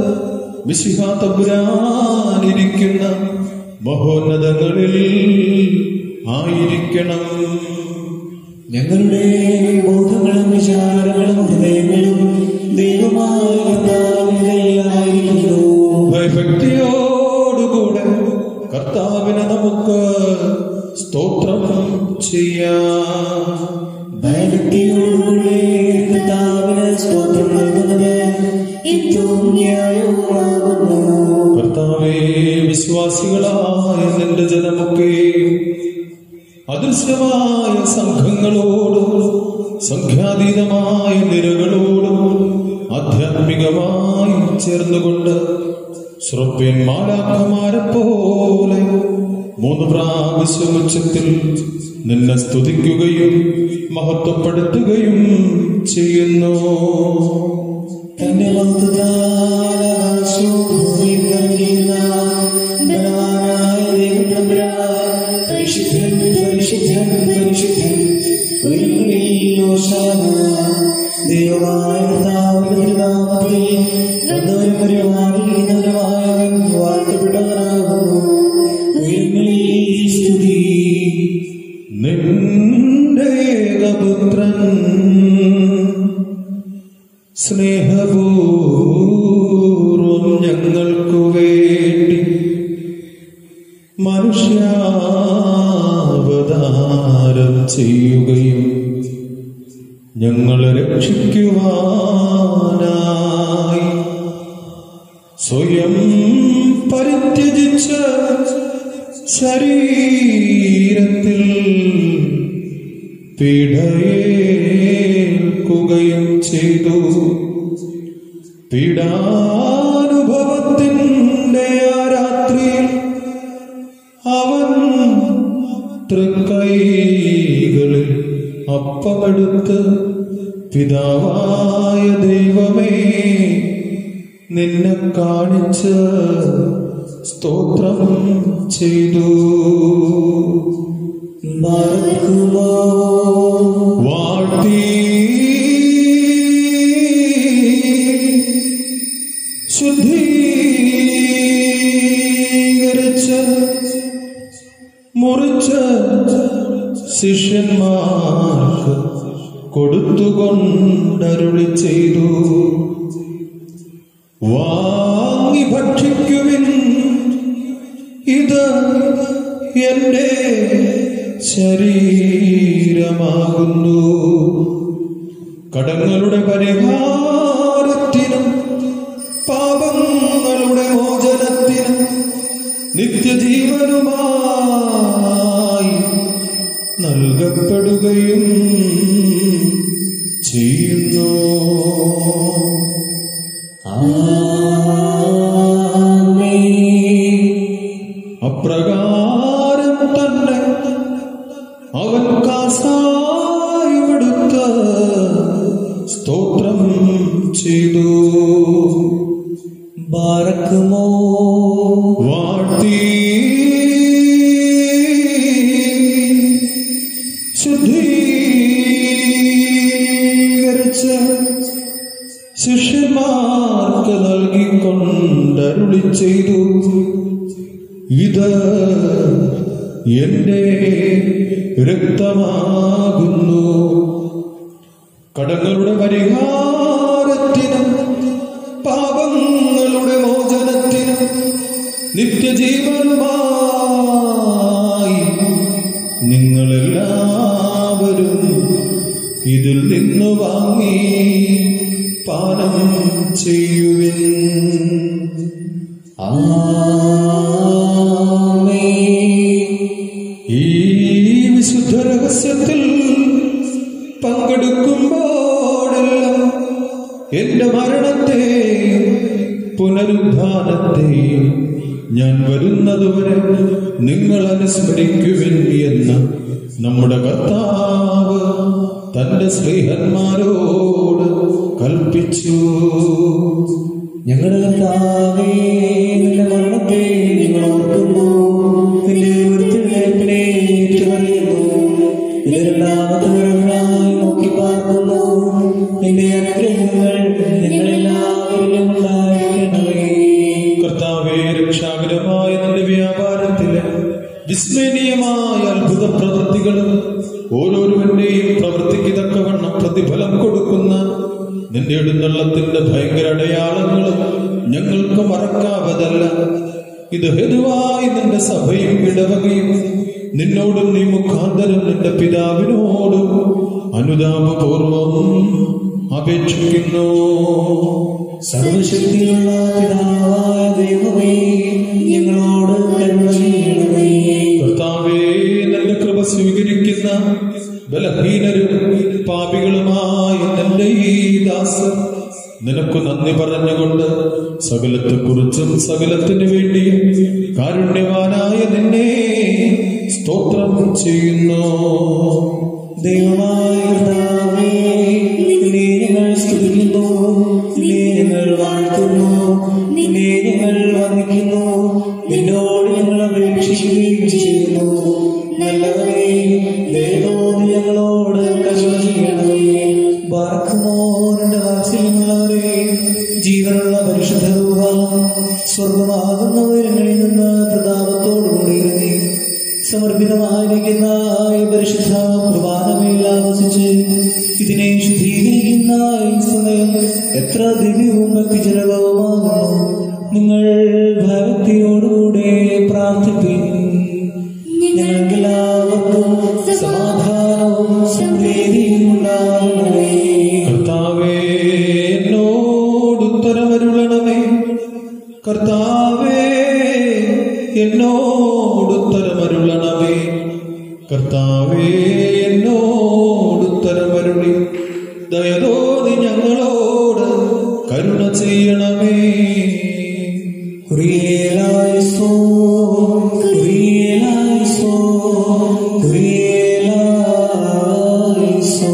[SPEAKER 2] മിശിഹാ തമ്പുരാനിരിക്കുന്ന മഹോന്നതങ്ങളിൽ ആയിരിക്കണം.
[SPEAKER 1] ഞങ്ങളുടെ ബോധങ്ങളും വിചാരങ്ങളും ഹൃദയങ്ങളും ദൈവമായ കർത്താവിനായിരിക്കുന്നു.
[SPEAKER 2] ഭയഭക്തിയോടുകൂടെ കർത്താവിനെ നമുക്ക് സ്തോത്രം ചെയ്യാം.
[SPEAKER 1] ഭയഭക്തിയോടുകൂടെ കർത്താവിന് സ്തോത്രം നൽകുന്നത് ഏറ്റവും ന്യായവുമാകുന്നു.
[SPEAKER 2] കർത്താവേ, വിശ്വാസികളായ നിന്റെ ജനമൊക്കെ അദൃശ്യമായ സംഘങ്ങളോടും സംഖ്യാതീതമായ നിരകളോടും ആധ്യാത്മികമായി ചേർന്നുകൊണ്ട് ശ്രോപ്യൻ മാലാഖമാരെ പോലെ 3 പ്രാവശ്യം ഉച്ചത്തിൽ നിന്നെ സ്തുതിക്കുകയും മഹത്വപ്പെടുത്തുകയും ചെയ്യുന്നു.
[SPEAKER 1] തന്റെ പരിശുദ്ധൻ പരിശുദ്ധൻ പരിശുദ്ധൻ ദൈവമായ കർത്താവിന്റെ നാമത്തിൽ വന്നവരും വരുവാനിരിക്കുന്നവരുമായവൻ വാഴ്ത്തപ്പെട്ടവനാകുന്നു. ഉയർന്നേൽ സ്തുതി.
[SPEAKER 2] നിന്റെ ഏകപുത്രൻ സ്നേഹപൂർവം ഞങ്ങൾക്കു വേണ്ടി മനുഷ്യാവതാരം ചെയ്യുകയും ഞങ്ങളെ രക്ഷിക്കുവാനായി സ്വയം പരിത്യജിച്ച ശരീരത്തിൽ പീഡയേൽക്കുകയും ചെയ്തു. പീഡാനുഭവത്തിന്റെ ആ രാത്രിയിൽ അവൻ തൃക്കൈകളിൽ അപ്പമെടുത്ത് പിതാവായ ദൈവമേ നിന്നെ കാണിച്ച് സ്തോത്രം ചെയ്തു. വാഴ്ത്തി ശുദ്ധീകരിച്ച് മുറിച്ച് ശിഷ്യന്മാർക്ക് കൊടുത്തുകൊണ്ടരുളി ചെയ്തു. വാങ്ങി ഭക്ഷിക്കുവിൻ, ഇത് എന്റെ ശരീരമാകുന്നു. കടങ്ങളുടെ പരിഹാരത്തിനും പാപങ്ങളുടെ മോചനത്തിനും നിത്യജീവനുമായി നൽകപ്പെടുകയും ചെയ്യുന്നു. അപ്രകാരം തന്നെ അവൻ കാസായുമെടുത്ത് സ്തോത്രം ചെയ്തു.
[SPEAKER 1] ബാരക്കുമോ
[SPEAKER 2] വാഴ്ത്തി ശുദ്ധീകരിച്ച് ശിഷ്യന്മാർക്ക് നൽകിക്കൊണ്ടരുളി ചെയ്തു. ഇത് എന്റെ രക്തമാകുന്നു. കടങ്ങളുടെ പരിഹാരത്തിനും പാപങ്ങളുടെ മോചനത്തിനും നിത്യജീവനുമായി നിങ്ങളെല്ലാവരും ഇതിൽ നിന്ന് വാങ്ങി പാനം ചെയ്യുവിൻ. ഈ വിശുദ്ധ രഹസ്യത്തിൽ പങ്കെടുക്കുമ്പോഴെല്ലാം എന്റെ മരണത്തെയും പുനരുദ്ധാനത്തെയും ഞാൻ വരുന്നതുവരെ നിങ്ങൾ അനുസ്മരിക്കുവിൻ എന്ന് നമ്മുടെ കർത്താവ് തന്റെ സ്നേഹന്മാരോട് കൽപ്പിച്ചു.
[SPEAKER 1] ഞങ്ങളുടെ കർത്താവേ, നിന്റെ മരണത്തെ ഞങ്ങൾ ഓർക്കുന്നു, നിന്റെ ഉയർത്തെഴുന്നേൽപ്പിനെ ഏറ്റുപറയുന്നു, നിന്റെ രണ്ടാമത്തെ വരവിനായി നോക്കി പാർക്കുന്നു. നിന്റെ അനുഗ്രഹങ്ങൾ ഞങ്ങളെല്ലാവരിലും ഉണ്ടായിരിക്കണമേ.
[SPEAKER 2] കർത്താവേ, രക്ഷാകരമായ നിന്റെ വ്യാപാരത്തിലെ വിസ്മരണീയമായ അത്ഭുത പ്രവൃത്തികളും ഓരോരുവന്റെയും പ്രവൃത്തിക്ക് തക്കവണ്ണം പ്രതിഫലം കൊടുക്കുന്ന നിന്റെ എഴുന്നള്ളത്തിന്റെ ഭയങ്കര അടയാളങ്ങളും ഞങ്ങൾക്ക് മറക്കാവതല്ല. ഇത് ഹേതുവായി നിന്റെ സഭയും ഇടവകയും നിന്നോടും നീ മുഖാന്തരം നിന്റെ പിതാവിനോടും അനുതാപപൂർവം അപേക്ഷിക്കുന്നു.
[SPEAKER 1] സർവശക്തിയുള്ള പിതാവായ ദൈവമേ, ഞങ്ങളോട് കരുണ ചെയ്യണമേ.
[SPEAKER 2] കർത്താവേ, നിന്റെ കൃപ സ്വീകരിക്കുന്ന ബലഹീനരും പാപികളുമായ നിന്റെ ഈ ദാസർ നിനക്ക് നന്ദി പറഞ്ഞുകൊണ്ട് സകലത്തെക്കുറിച്ചും സകലത്തിനു വേണ്ടിയും കാരുണ്യവാനായ നിന്നെ സ്തോത്രം ചെയ്യുന്നു.
[SPEAKER 1] ദൈവമായ കർത്താവേ, നിന്നെ ഞങ്ങൾ സ്തുതിക്കുന്നു, നിന്നെ ഞങ്ങൾ വാഴ്ത്തുന്നു, നിന്നെ ഞങ്ങൾ വന്ദിക്കുന്നു, നിന്നോട് ഞങ്ങൾ അപേക്ഷിക്കുകയും ചെയ്യുന്നു. നല്ലവരേ, ദൈവത്തോട് ഞങ്ങളോട് കരുണ ചെയ്യണമേ. ബാർക്കുമോരുടെ വാത്സല്യമുള്ളവരെ, ജീവനുള്ള പരിശുദ്ധ രൂപ സ്വർഗമാകുന്ന ഉയരങ്ങളിൽ നിന്ന് പ്രതാപത്തോടുകൂടി സമർപ്പിതമായിരിക്കുന്ന ഈ പരിശുദ്ധ കുർബാനമേൽ ആവസിച്ച് ഇതിനെ ശുദ്ധീകരിക്കുന്ന ഈ സമയം എത്ര ദിവ്യവും ഭക്തിജനകവുമാകുന്നു. നിങ്ങൾ ഭക്തിയോടുകൂടെ പ്രാർത്ഥിപ്പിൻ. ഞങ്ങൾക്കെല്ലാവർക്കും സമാധാനവും സമൃദ്ധിയും ഉണ്ടാകണമേ.
[SPEAKER 2] കർത്താവേ, എന്നോട് ഉത്തരമരുളണമേ. കർത്താവേ, എന്നോട് ഉത്തരമരുളണമേ. കർത്താവേ, എന്നോട് ഉത്തരമരുളി ദയതോന്നി ഞങ്ങളോട് കരുണ ചെയ്യണമേ.
[SPEAKER 1] കുരിയേലായിസോ, കുരിയേലായിസോ, കുരിയേലായിസോ.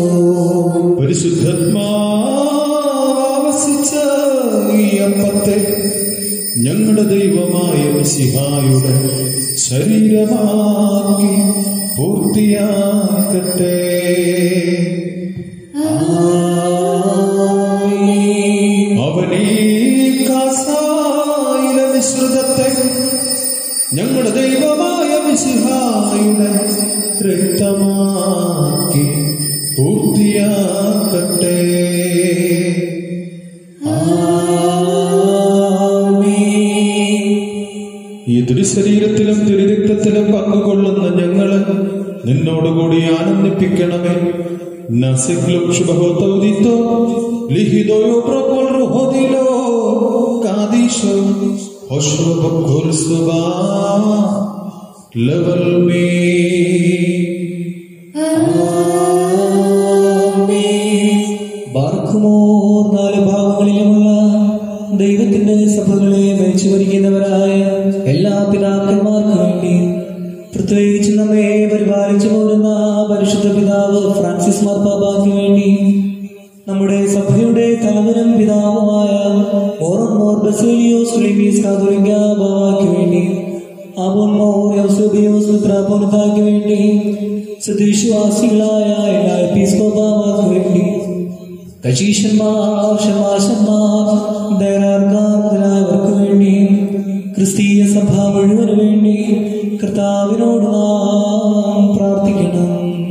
[SPEAKER 2] പരിശുദ്ധാത്മാവസിച്ച ഈ അപ്പത്തെ ഞങ്ങളുടെ ദൈവമായ മിശിഹായുടെ ശരീരമാക്കി പൂർത്തിയാക്കട്ടെ. അവനീ കാസായിലെ മിശ്രിതത്തെ ഞങ്ങളുടെ ദൈവമായ മിശിഹായുടെ രക്തമാക്കി പൂർത്തിയാക്കട്ടെ. ഈ തിരുശരീരത്തിലും തിരുരക്തത്തിലും പങ്കുകൊള്ളുന്ന ഞങ്ങള് നിന്നോടുകൂടി ആനന്ദിപ്പിക്കണമേ. നസിക്ലും ശുഭഹോതൗദിത്തോ ലിഹിതോയോ പ്രപോൽ റുഹോദിലോ കാദീശോ ഹോശോ ബഖുൽ സുബാ ലവൽ മേ.
[SPEAKER 1] ബാർക്കുമോർ നാല് ഭാഗങ്ങളിലുമുള്ള ദൈവത്തിന്റെ സഭകളെ നയിച്ചു ഭരിക്കുന്നവരായ എല്ലാ പിതാക്കന്മാർക്കും വേണ്ടി, പ്രത്യേകിച്ച് നമ്മെ പരിപാലിച്ചു പോരുന്ന പരിശുദ്ധ പിതാവ് ഫ്രാൻസിസ് മാർപ്പാപ്പായ്ക്ക് വേണ്ടി, നമ്മുടെ സഭയുടെ തലവനും പിതാവുമായ ഓറൻമോർ ബസേലിയോസ് ക്ലീമീസ് കാതോലിക്ക ബാവായ്ക്ക് വേണ്ടി, ആബോൻമോർ യൗസേബിയോസ് മെത്രാപ്പോലിത്തായ്ക്ക് വേണ്ടി, സദൃശവാസികളായ എല്ലാ എപ്പിസ്കോപ്പമാർക്ക് വേണ്ടി, കശീശന്മാർ, ശമാശന്മാർ, ദേരാർക്കാർ മുതലായവർക്ക് വേണ്ടി, ക്രിസ്തീയ സഭ മുഴുവന് വേണ്ടി കർത്താവിനോട് നാം പ്രാർത്ഥിക്കണം.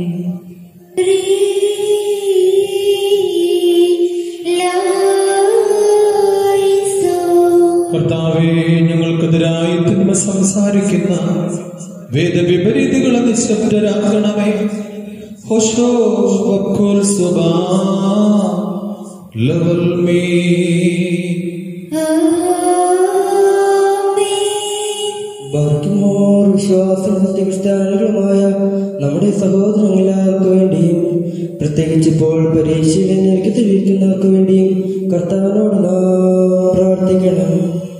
[SPEAKER 2] കർത്താവേ, ഞങ്ങൾക്കെതിരായി തിന്മ സംസാരിക്കുന്ന വേദവിപരീതികളെ നിശബ്ദരാക്കണമേ. ഹോശോ ബഖുൽ സുബാ ലവൽ മേ.
[SPEAKER 1] ബാർക്കുമോർ വിശ്വാസനിഷ്ഠാനുകളുമായ നമ്മുടെ സഹോദരങ്ങളാർക്ക് വേണ്ടിയും, പ്രത്യേകിച്ച് ഇപ്പോൾ പരീക്ഷയിൽ ഞെരുക്കത്തിലിരിക്കുന്നവർക്ക് വേണ്ടിയും കർത്താവിനോട് നാം പ്രാർത്ഥിക്കണം.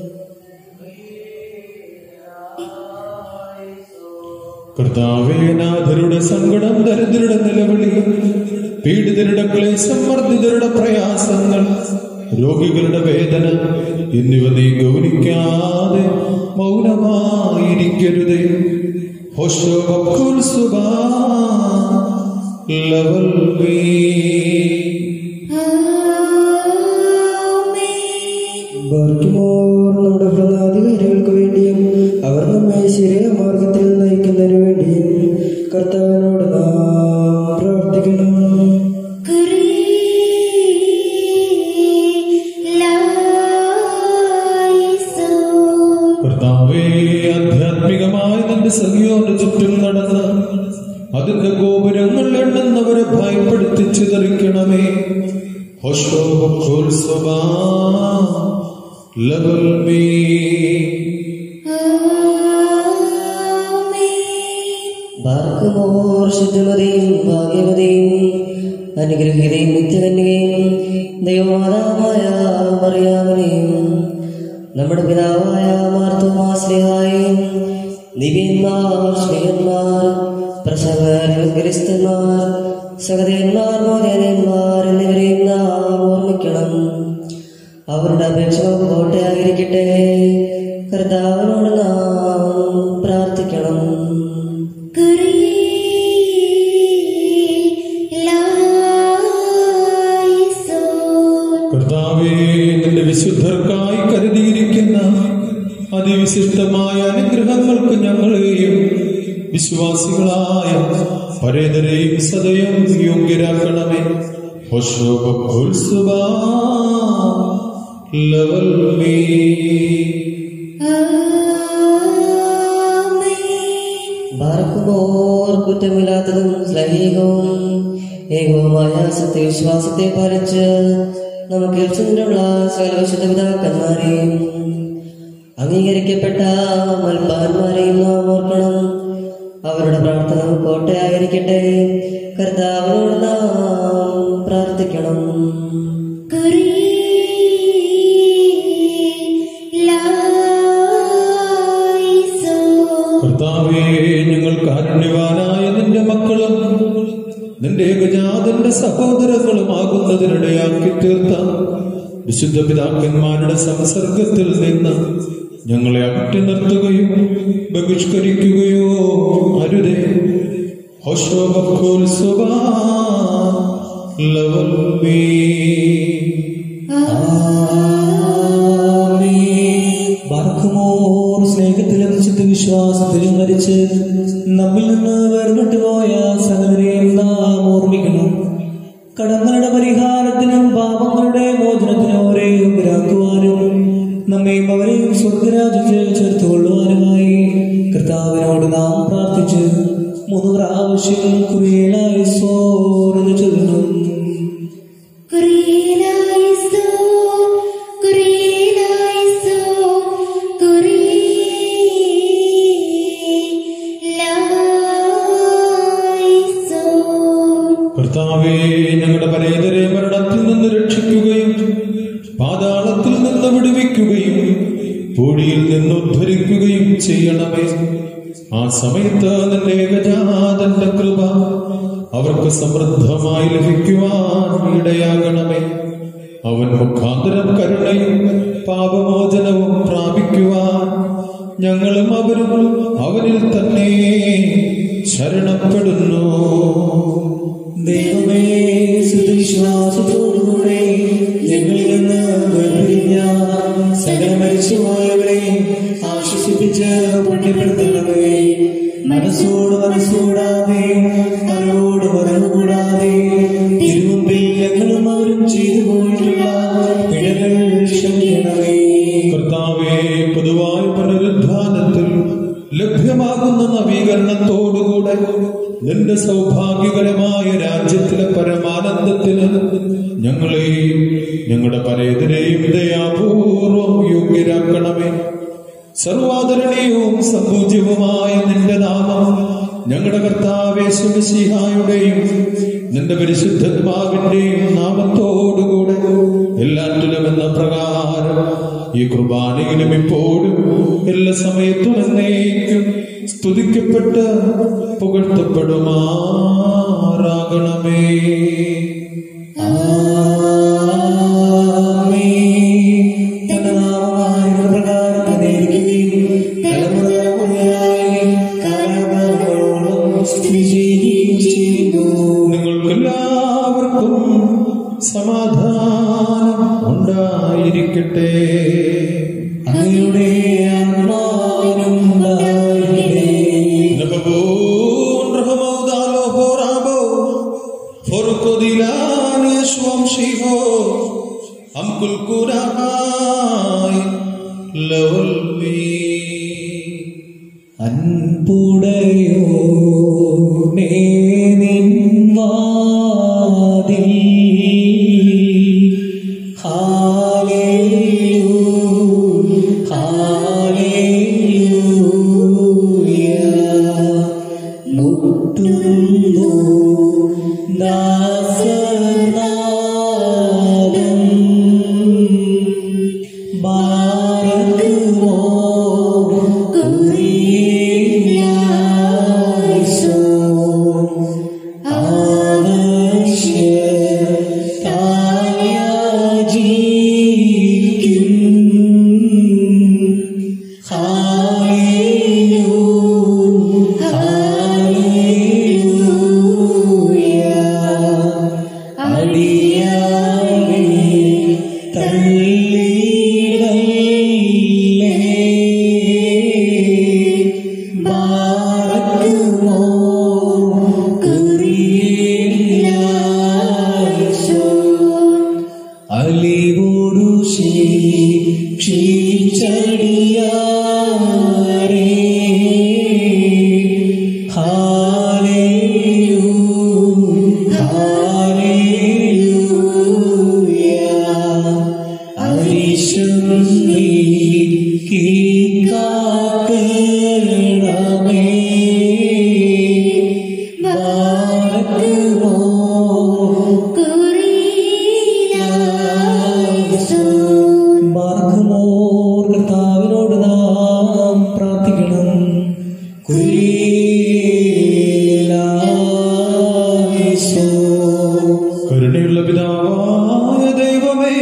[SPEAKER 2] കർത്താവേ, അനാഥരുടെ സങ്കടം, ദരിദ്രരുടെ നിലവിളി, പീഡിതരുടെ ക്ലേശം, മർദ്ദിതരുടെ പ്രയാസങ്ങൾ, രോഗികളുടെ വേദന എന്നിവ നീ ഗൗനിക്കാതെ മൗനമായിരിക്കരുതേ. ഹോശോ ബഖുൽ സുബാ ലവൽ മേ.
[SPEAKER 1] ബാർക്കുമോർ നമ്മുടെ ഭരണാധികാരികൾ
[SPEAKER 2] കർത്താവേ, ആധ്യാത്മികമായി നിന്റെ സഖിയോന്റെ ചുറ്റും നടന്ന് അതിന്റെ ഗോപുരങ്ങൾ എണ്ണുന്നവരെ ഭയപ്പെടുത്തി ചിതറിക്കണമേ.
[SPEAKER 1] ബാർക്കുമോർ ശുദ്ധമതിയും ഭാഗ്യവതിയും അനുഗ്രഹീതയും നിത്യകന്യകയും ദൈവമാതാവായ മറിയാമനെയും നമ്മുടെ പിതാവായ മാർത്തോമാശ്ലീഹായെയും ദിവ്യന്മാർ, ശ്രീയന്മാർ, പ്രസംഗകർ, ക്രിസ്തന്മാർ, സഹദേവന്മാർ, മോചനന്മാർ എന്നിവരെയും നാം ഓർമ്മിക്കണം. അവരുടെ അപേക്ഷ കോട്ടയായിരിക്കട്ടെ. കർത്താവിനോട് നാം പ്രാർത്ഥിക്കണം.
[SPEAKER 2] കർത്താവേ, നിന്റെ വിശുദ്ധർക്കായി കരുതിയിരിക്കുന്ന അതിവിശിഷ്ടമായ അനുഗ്രഹങ്ങൾക്ക് ഞങ്ങളെയും വിശ്വാസികളായ പരേതരെയും സദയം യോഗ്യരാക്കണമേ.
[SPEAKER 1] ബാർക്കുമോർ കുറ്റമില്ലാത്തതും ശ്ലൈഹികവും ഏകവുമായ സത്യവിശ്വാസത്തെ പാലിച്ച് നമുക്ക് ചുറ്റുമുള്ള സകലവിശുദ്ധ പിതാക്കന്മാരെയും അംഗീകരിക്കപ്പെട്ട മൽപ്പാന്മാരെയും നാം ഓർക്കണം. അവരുടെ പ്രാർത്ഥന കോട്ടയായിരിക്കട്ടെ. കർത്താവിനോട് നാം പ്രാർത്ഥിക്കണം.
[SPEAKER 2] കർത്താവേ, ഞങ്ങൾ കാരുണ്യവാനായ നിന്റെ മക്കളും നിന്റെ ഏകജാതന്റെ സഹോദരങ്ങളുമാകുന്നതിനിടയാക്കി തീർത്ത വിശുദ്ധ പിതാക്കന്മാരുടെ സംസർഗത്തിൽ നിന്ന് ഞങ്ങളെ അകറ്റി നിർത്തുകയോ ബഹിഷ്കരിക്കുകയോ അരുതേ.
[SPEAKER 4] ബാർക്കുമോർ സ്നേഹത്തിലും വിശ്വാസത്തിലും മരിച്ച് നമ്മിൽ നിന്ന് വേർപെട്ടുപോയ സകലരെയും നാം ഓർമ്മിക്കണം. കടങ്ങളുടെ പരിഹാരത്തിനും പാപങ്ങളുടെ മോചനത്തിനും ഒരേ യോഗ്യരാക്കുവാനും നമ്മയും അവരെയും സ്വർഗരാജ്യത്തിൽ ചേർത്തുകൊള്ളുവാനുമായി കർത്താവിനോട് നാം പ്രാർത്ഥിച്ച് 3 പ്രാവശ്യം കുരിയലായിസോർ എന്ന് ചൊല്ലുന്നു.
[SPEAKER 2] കർത്താവേ, ഞങ്ങളുടെ പരേതരെ മരണത്തിൽ നിന്ന് രക്ഷിക്കുകയും പാതാളത്തിൽ നിന്ന് വിടുവിക്കുകയും പൂഴിയിൽ നിന്ന് ഉദ്ധരിക്കുകയും ചെയ്യണമേ. ആ സമയത്ത് നിന്റെ ഏകജാതന്റെ കൃപ അവർക്ക് സമൃദ്ധമായി ലഭിക്കുവാൻ ഇടയാകണമേ. അവൻ മുഖാന്തരം കരുണയും പാപമോചനവും പ്രാപിക്കുവാൻ ഞങ്ങളും അവരും അവനിൽ തന്നെ ശരണപ്പെടുന്നു.
[SPEAKER 4] ദൈവമേ, സുവിശ്വാസത്തോടുകൂടെ ഞങ്ങളിൽ നിന്ന് വേർപിരിഞ്ഞ സകല മരിച്ചുപോയവരെ ആശ്വസിപ്പിച്ച് പുണ്യപ്പെടുത്തണമേ. മനസ്സോട് മനസ്സൂടാതെ അറിവോട് അറിവുകൂടാതെ തിരുമുമ്പിൽ ഞങ്ങളും അവരും ചെയ്തു പോയിട്ടുള്ള പിഴകൾ ക്ഷമിക്കണമേ.
[SPEAKER 2] കർത്താവേ, പൊതുവായ പുനരുദ്ധാനത്തിൽ ലഭ്യമാകുന്ന നവീകരണത്തോടുകൂടെ നിന്റെ സൗഭാഗ്യകരമായ രാജ്യത്തിലെ പരമാനന്ദത്തിന് ഞങ്ങളെയും ഞങ്ങളുടെ പരേതരെയും ദയാപൂർവം യോഗ്യരാക്കണമേ. സർവാദരണീയവും സംപൂജ്യവുമായ നിന്റെ നാമം ഞങ്ങളുടെ കർത്താവേശു മിശിഹായുടെയും നിന്റെ പരിശുദ്ധാത്മാവിന്റെയും നാമത്തോടുകൂടെ എല്ലാറ്റിലും എന്ന പ്രകാരം ഈ കുർബാനയിലും ഇപ്പോഴും എല്ലാ സമയത്തും എന്നേക്കും സ്തുതിക്കപ്പെട്ട് പുകഴ്ത്തപ്പെടുമാറാകണമേ. നിങ്ങൾക്കെല്ലാവർക്കും സമാധാനം ഉണ്ടായിരിക്കട്ടെ.
[SPEAKER 4] അങ്ങയുടെ ആത്മാവിനും ഉണ്ടായിരിക്കട്ടെ.
[SPEAKER 2] Forcodila
[SPEAKER 4] അൻപുടയോ നിൻവാതിൽ ഹാലേലൂയ ഹാലേലൂയ മുട്ടുന്നു ദാസനാദം ബാരക്കുമോ കുറിയായിസോ ആവശ്യതായാജിക്കും ഹാലേലൂയ ഹാലേലൂയ അടിയാനെ തള്ളിയിടല്ലേ ബാരക്കുമോ കുറിയായിസോ അലിവോടു ശിക്ഷിച്ചടിയാരേ ഹാലേലൂയ ഹാലേലൂയ അരിശുദ്ധിക്ക് കാക്കണമേ ബാരക്കുമോ ബാർക്കുമോർ കർത്താവിനോട് നാം പ്രാർത്ഥിക്കണം. കുരിയേലായിസോ.
[SPEAKER 2] കരുണയുള്ള പിതാവായ ദൈവമേ,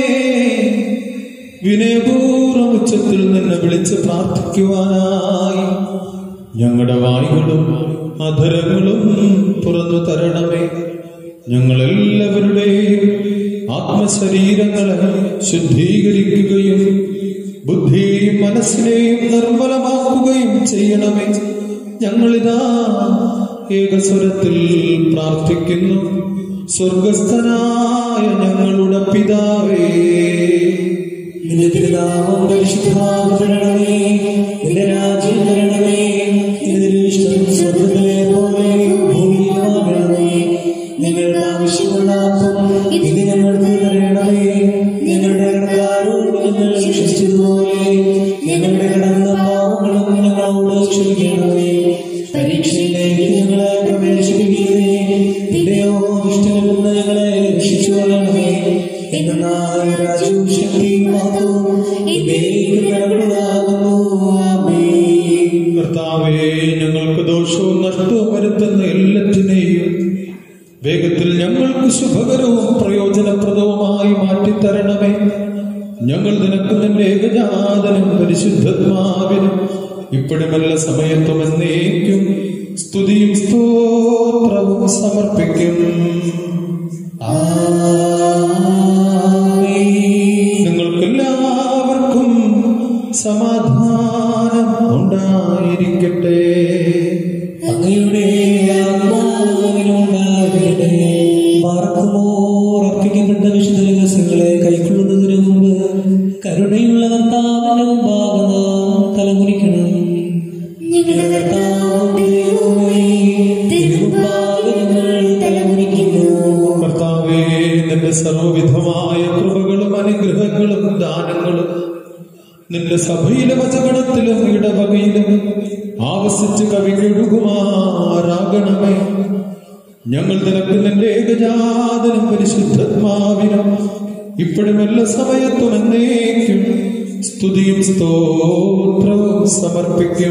[SPEAKER 2] വിനയപൂർവ്വം ഉച്ചത്തിൽ നിന്ന് വിളിച്ച് പ്രാർത്ഥിക്കുവാനായി ഞങ്ങളുടെ വായുകളും അധരങ്ങളും തുറന്നു തരണമേ. ഞങ്ങളെല്ലാവരുടെയും ആത്മശരീരങ്ങളെ ശുദ്ധീകരിക്കുകയും ബുദ്ധിയും മനസ്സിനെയും നിർമ്മലമാക്കുകയും ചെയ്യണമേ. ഞങ്ങളിതാ ഏകസ്വരത്തിൽ പ്രാർത്ഥിക്കുന്നു. സ്വർഗസ്ഥനായ ഞങ്ങളുടെ പിതാവേ,
[SPEAKER 4] നിന്റെ തിരുനാമം പരിശുദ്ധമാകപ്പെടണമേ. നിന്റെ രാജ്യം വരണമേ. നിന്റെ ഇഷ്ടം സ്വർഗ്ഗത്തിലെ പോലെ ഭൂമിയിലുമാകണമേ. ഞങ്ങളുടെ ആവശ്യമുള്ള അപ്പം ഇന്ന് ഞങ്ങൾക്ക് തരണമേ. ഞങ്ങളുടെ കടക്കാരോട് ഞങ്ങൾ ശിക്ഷിച്ചതുപോലെ ഞങ്ങളുടെ കടന്ന പാവങ്ങളും ഞങ്ങളോട് ക്ഷമിക്കണമേ. പരീക്ഷയിലേക്ക് ഞങ്ങളെ പ്രവേശിപ്പിക്കരുതേ. നിന്റെയോ ദുഷ്ടനിൽ നിന്ന് ഞങ്ങളെ രക്ഷിച്ചു കൊള്ളണമേ. എന്നാൽ രാജ്യവും ശക്തിയും മഹത്വവും എന്നേക്കും ഞങ്ങളുടേതാകുന്നു. ആമേൻ.
[SPEAKER 2] കർത്താവേ, ഞങ്ങൾക്ക് ദോഷവും നഷ്ടവും വരുത്തുന്ന എല്ലാറ്റിനെയും വേഗത്തിൽ ഞങ്ങൾക്ക് ശുഭകരവും പ്രയോജനപ്രദവുമായി മാറ്റിത്തരണമേ. ഞങ്ങൾ നിനക്ക് നിന്റെ ഏകജാതനും പരിശുദ്ധാത്മാവിനും ഇപ്പോഴുമല്ല സമയത്തും എന്നേക്കും സ്തുതിയും സ്തോത്രവും സമർപ്പിക്കും. നിങ്ങൾക്കെല്ലാവർക്കും സമാധാനം ഉണ്ടായിരിക്കട്ടെ.
[SPEAKER 4] അങ്ങയുടെ ആത്മാവിനുണ്ടാകട്ടെ. ബാർക്കുമോർ അർപ്പിക്കപ്പെട്ട വിശുദ്ധ രഹസ്യങ്ങളെ കൈക്കൊള്ളുന്നതിന് മുമ്പ് കരുണയുള്ള കർത്താവിന്റെ മുമ്പാകെ നാം തലകുനിക്കണം.
[SPEAKER 3] ഞങ്ങളുടെ കർത്താവേ, തിരുമുമ്പാകെ ഞങ്ങൾ തലകുനിക്കുന്നു.
[SPEAKER 2] കർത്താവേ, നിന്റെ സർവ്വവിധമായ കൃപകളും അനുഗ്രഹങ്ങളും ദാനങ്ങളും നിന്റെ സഭയിലെ വചനത്തിലും ഇടവകയിലും ആവസിച്ച് കവിഞ്ഞൊഴുകുമാറാകണമേ. ഞങ്ങൾ നിനക്ക് നിന്റെ ഏകജാതനും പരിശുദ്ധാത്മാവിനും ഇപ്പോഴും എല്ലാ സമയത്തും എന്നേക്കും സ്തുതിയും സ്തോത്രവും സമർപ്പിക്കും.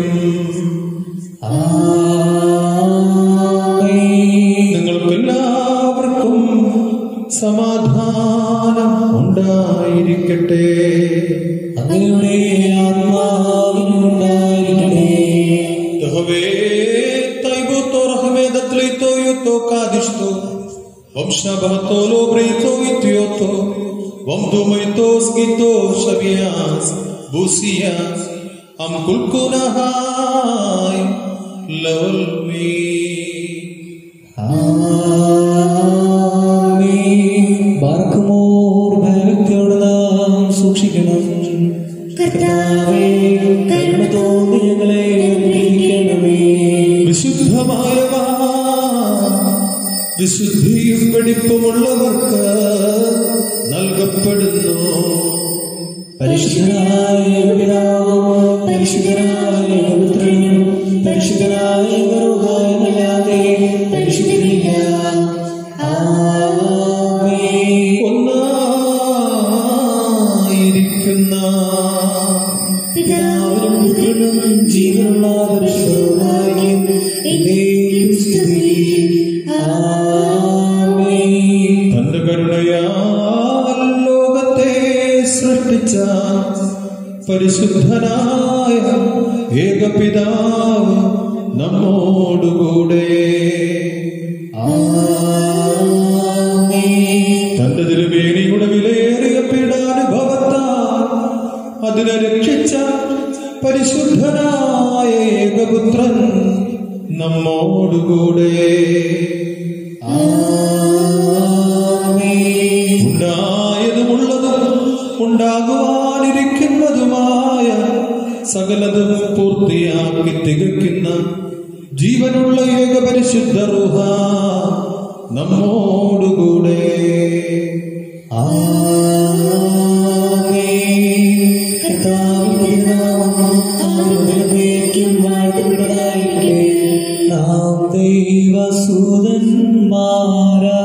[SPEAKER 2] നിങ്ങൾക്കെല്ലാവർക്കും സമാധാനം ഉണ്ടായിരിക്കട്ടെ.
[SPEAKER 4] അങ്ങയുടെ ആത്മാവിനുണ്ടായിരിക്കട്ടെ.
[SPEAKER 2] യഹോവേ, തൈബോത്തോ റഹ്മേദത്ലൈത്തോ യുത്തോ കാദിഷ്തോ വംശബഹത്തോലോ ബ്രൈത്തോ ഇത്യോത്തോ വംദുമൈത്തോ സ്കിത്തോ ശബിയാസ് ബൂസിയാസ് അംകുൽകുനഹായ് ലവൽമീ.
[SPEAKER 4] ബാർക്കുമോർ ഭയഭക്തിയോടെ നാം സൂക്ഷിക്കണം.
[SPEAKER 3] കർത്താവേ,
[SPEAKER 4] കരുണ തോന്നി ഞങ്ങളെ അനുഗ്രഹിക്കണമേ.
[SPEAKER 2] വിശുദ്ധിയും വെടിപ്പുമുള്ളവർക്ക് നൽകപ്പെടുന്നു.
[SPEAKER 4] പരിശുദ്ധനായ പിതാവും പരിശുദ്ധനായ പുത്രനും പരിശുദ്ധനായ റൂഹായുമല്ലാതെ പരിശുദ്ധനില്ല. ആമേൻ.
[SPEAKER 2] ഒന്നായിരിക്കുന്ന
[SPEAKER 4] പിതാവിനും പുത്രനും ജീവനുള്ള പരിശുദ്ധ റൂഹായ്ക്കും എന്നേക്കും സ്തുതി. ആമേൻ.
[SPEAKER 2] തന്റെ കരുണയാൽ ലോകത്തെ സൃഷ്ടിച്ച പരിശുദ്ധനായ ഏകപിതാവ് നമ്മോടുകൂടെ. തന്റെ തിരുമേനിയുടെ വിലയേറിയ പീഡാനുഭവത്താൽ അതിനെ രക്ഷിച്ച പരിശുദ്ധനായ ഏകപുത്രൻ നമ്മോടുകൂടെ. ഉണ്ടായതുമുള്ളതും ഉണ്ടാകുവാനിരിക്കുന്നതുമായ സകലതും പൂർത്തിയാക്കി തികയ്ക്കുന്ന ജീവനുള്ള ഏക പരിശുദ്ധ റൂഹ നമ്മോടുകൂടെ.
[SPEAKER 4] ദൈവസൂതന്മാരാ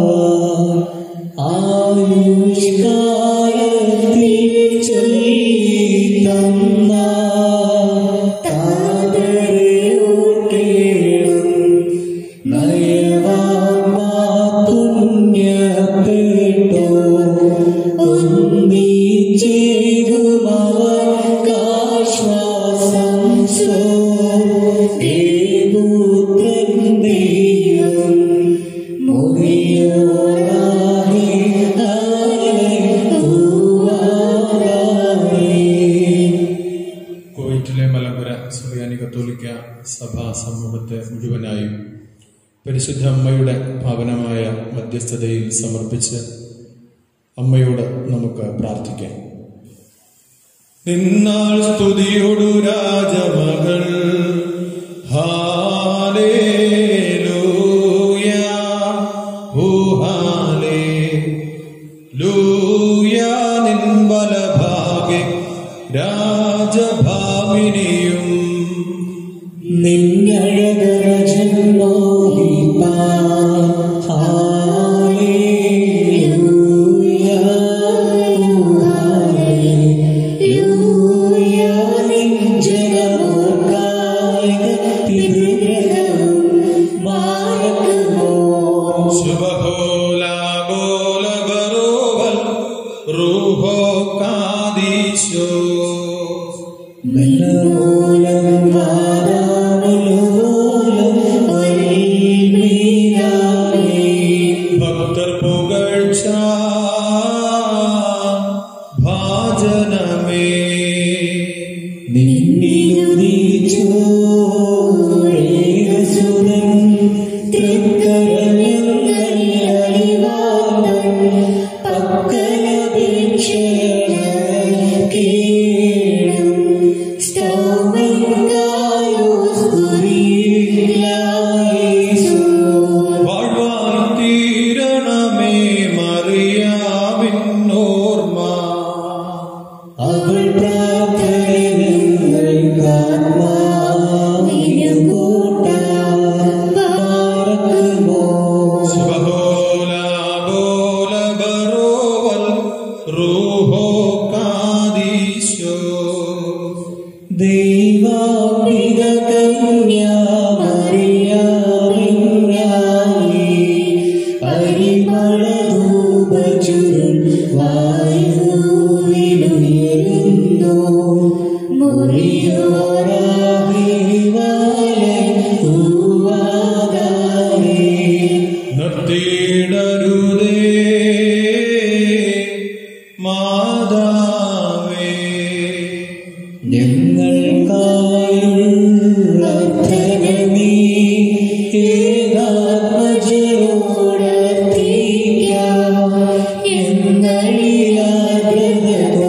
[SPEAKER 4] ആയുഷ്കാലത്തിൽ ചൊല്ലിത്തന്ന താതരയോർക്കേണം നയവാത്മാപുണ്യപ്പെട്ടോ ഒന്നിച്ചേകുമവർക്കാശ്വാസം സ്വോ
[SPEAKER 2] കുവൈറ്റിലെ മലമ്പുര സുറിയാനി കത്തോലിക്ക സഭാ സമൂഹത്തെ മുഴുവനായും പരിശുദ്ധ അമ്മയുടെ പാവനമായ മധ്യസ്ഥതയിൽ സമർപ്പിച്ച് അമ്മയോട് നമുക്ക് പ്രാർത്ഥിക്കാം. നിന്നാൾ സ്തുതിയോടു രാജമകൾ ഹാലേലൂയ ഓ ഹാലേലൂയ. നിൻ വലഭാഗെ രാജഭാമിനിയും
[SPEAKER 4] നിന്നഴകര ജന്മോഹിപ്പാൻ ഹാലേലൂയ ഹാലേലൂയ. നിൻ ജനമോർക്കായ തിരുഗ്രഹവും മാലക്കുമോ
[SPEAKER 2] ശുഭഹോലാഗോലഗരോവൽ റൂഹോ കാദീശോ.
[SPEAKER 4] മെല്ലമൂലം വാരാമൂലം വൈമീരാമേ.
[SPEAKER 2] ഭക്തർ പുകഴ്ച ഭാജനമേ.
[SPEAKER 4] നിന്നിലുദിച്ചോരേകസുതൻ തൃക്കരങ്ങളിൽ പക്കലപേക്ഷണ കേണം സ്തോമങ്കായോ സ്തുതിയായേശു.
[SPEAKER 2] വാഴ്വാൻ തീരണമേ മറിയാമിന്നോർമ്മ.
[SPEAKER 4] അവൾ പ്രാർത്ഥനകൾക്കാത്മാവിനുകൂട്ട പാർക്കുമോ
[SPEAKER 2] ശുഭഹോലാഗോലഗരോവൽ റൂഹോ കാദീശോ.
[SPEAKER 4] ദൈവാംബിക കന്യാ മറിയാമിന്യായി പരിമളധൂപചുരുൾ വായുവിലുയരുന്നു. മുറിയോരാഹിവാലെ പൂവാകാരേ.
[SPEAKER 2] നിർത്തിയിടരുതേ മാതാവേ.
[SPEAKER 4] ഞങ്ങൾക്കായുള്ള നീ ഏകാത്മജരോടർത്തിക്കാം. ഞങ്ങളിലാഗ്രഹത്തോ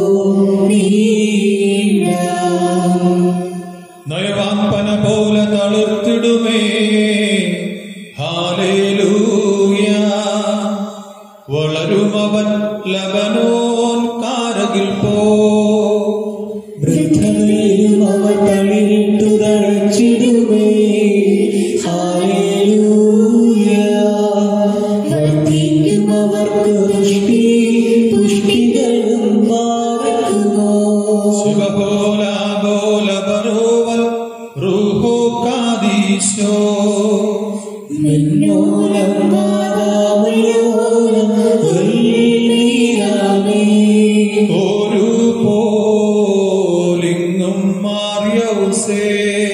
[SPEAKER 4] നീടാം.
[SPEAKER 2] നയവാൻപന പോലെ തളിർത്തിടുമേ ഹാലേലൂയ വരുമവൻ ലബനോൻ കാരകിൽ പോ
[SPEAKER 4] വൃദ്ധരെയും അവർ തളിയിട്ടു തഴച്ചിടുമേ. ഹല്ലേലൂയ. വർദ്ധിക്കും അവർക്ക് പുഷ്ടികളും പാർക്കുമോ.
[SPEAKER 2] ശിവഹോലാബോലബരോവൽ റൂഹോ കാദീശോ
[SPEAKER 4] മിന്നോലം വാതാമയോലം ഉള്ളീരാമേ.
[SPEAKER 2] ഒരു പോലിങ്ങും മാറിയൗസേ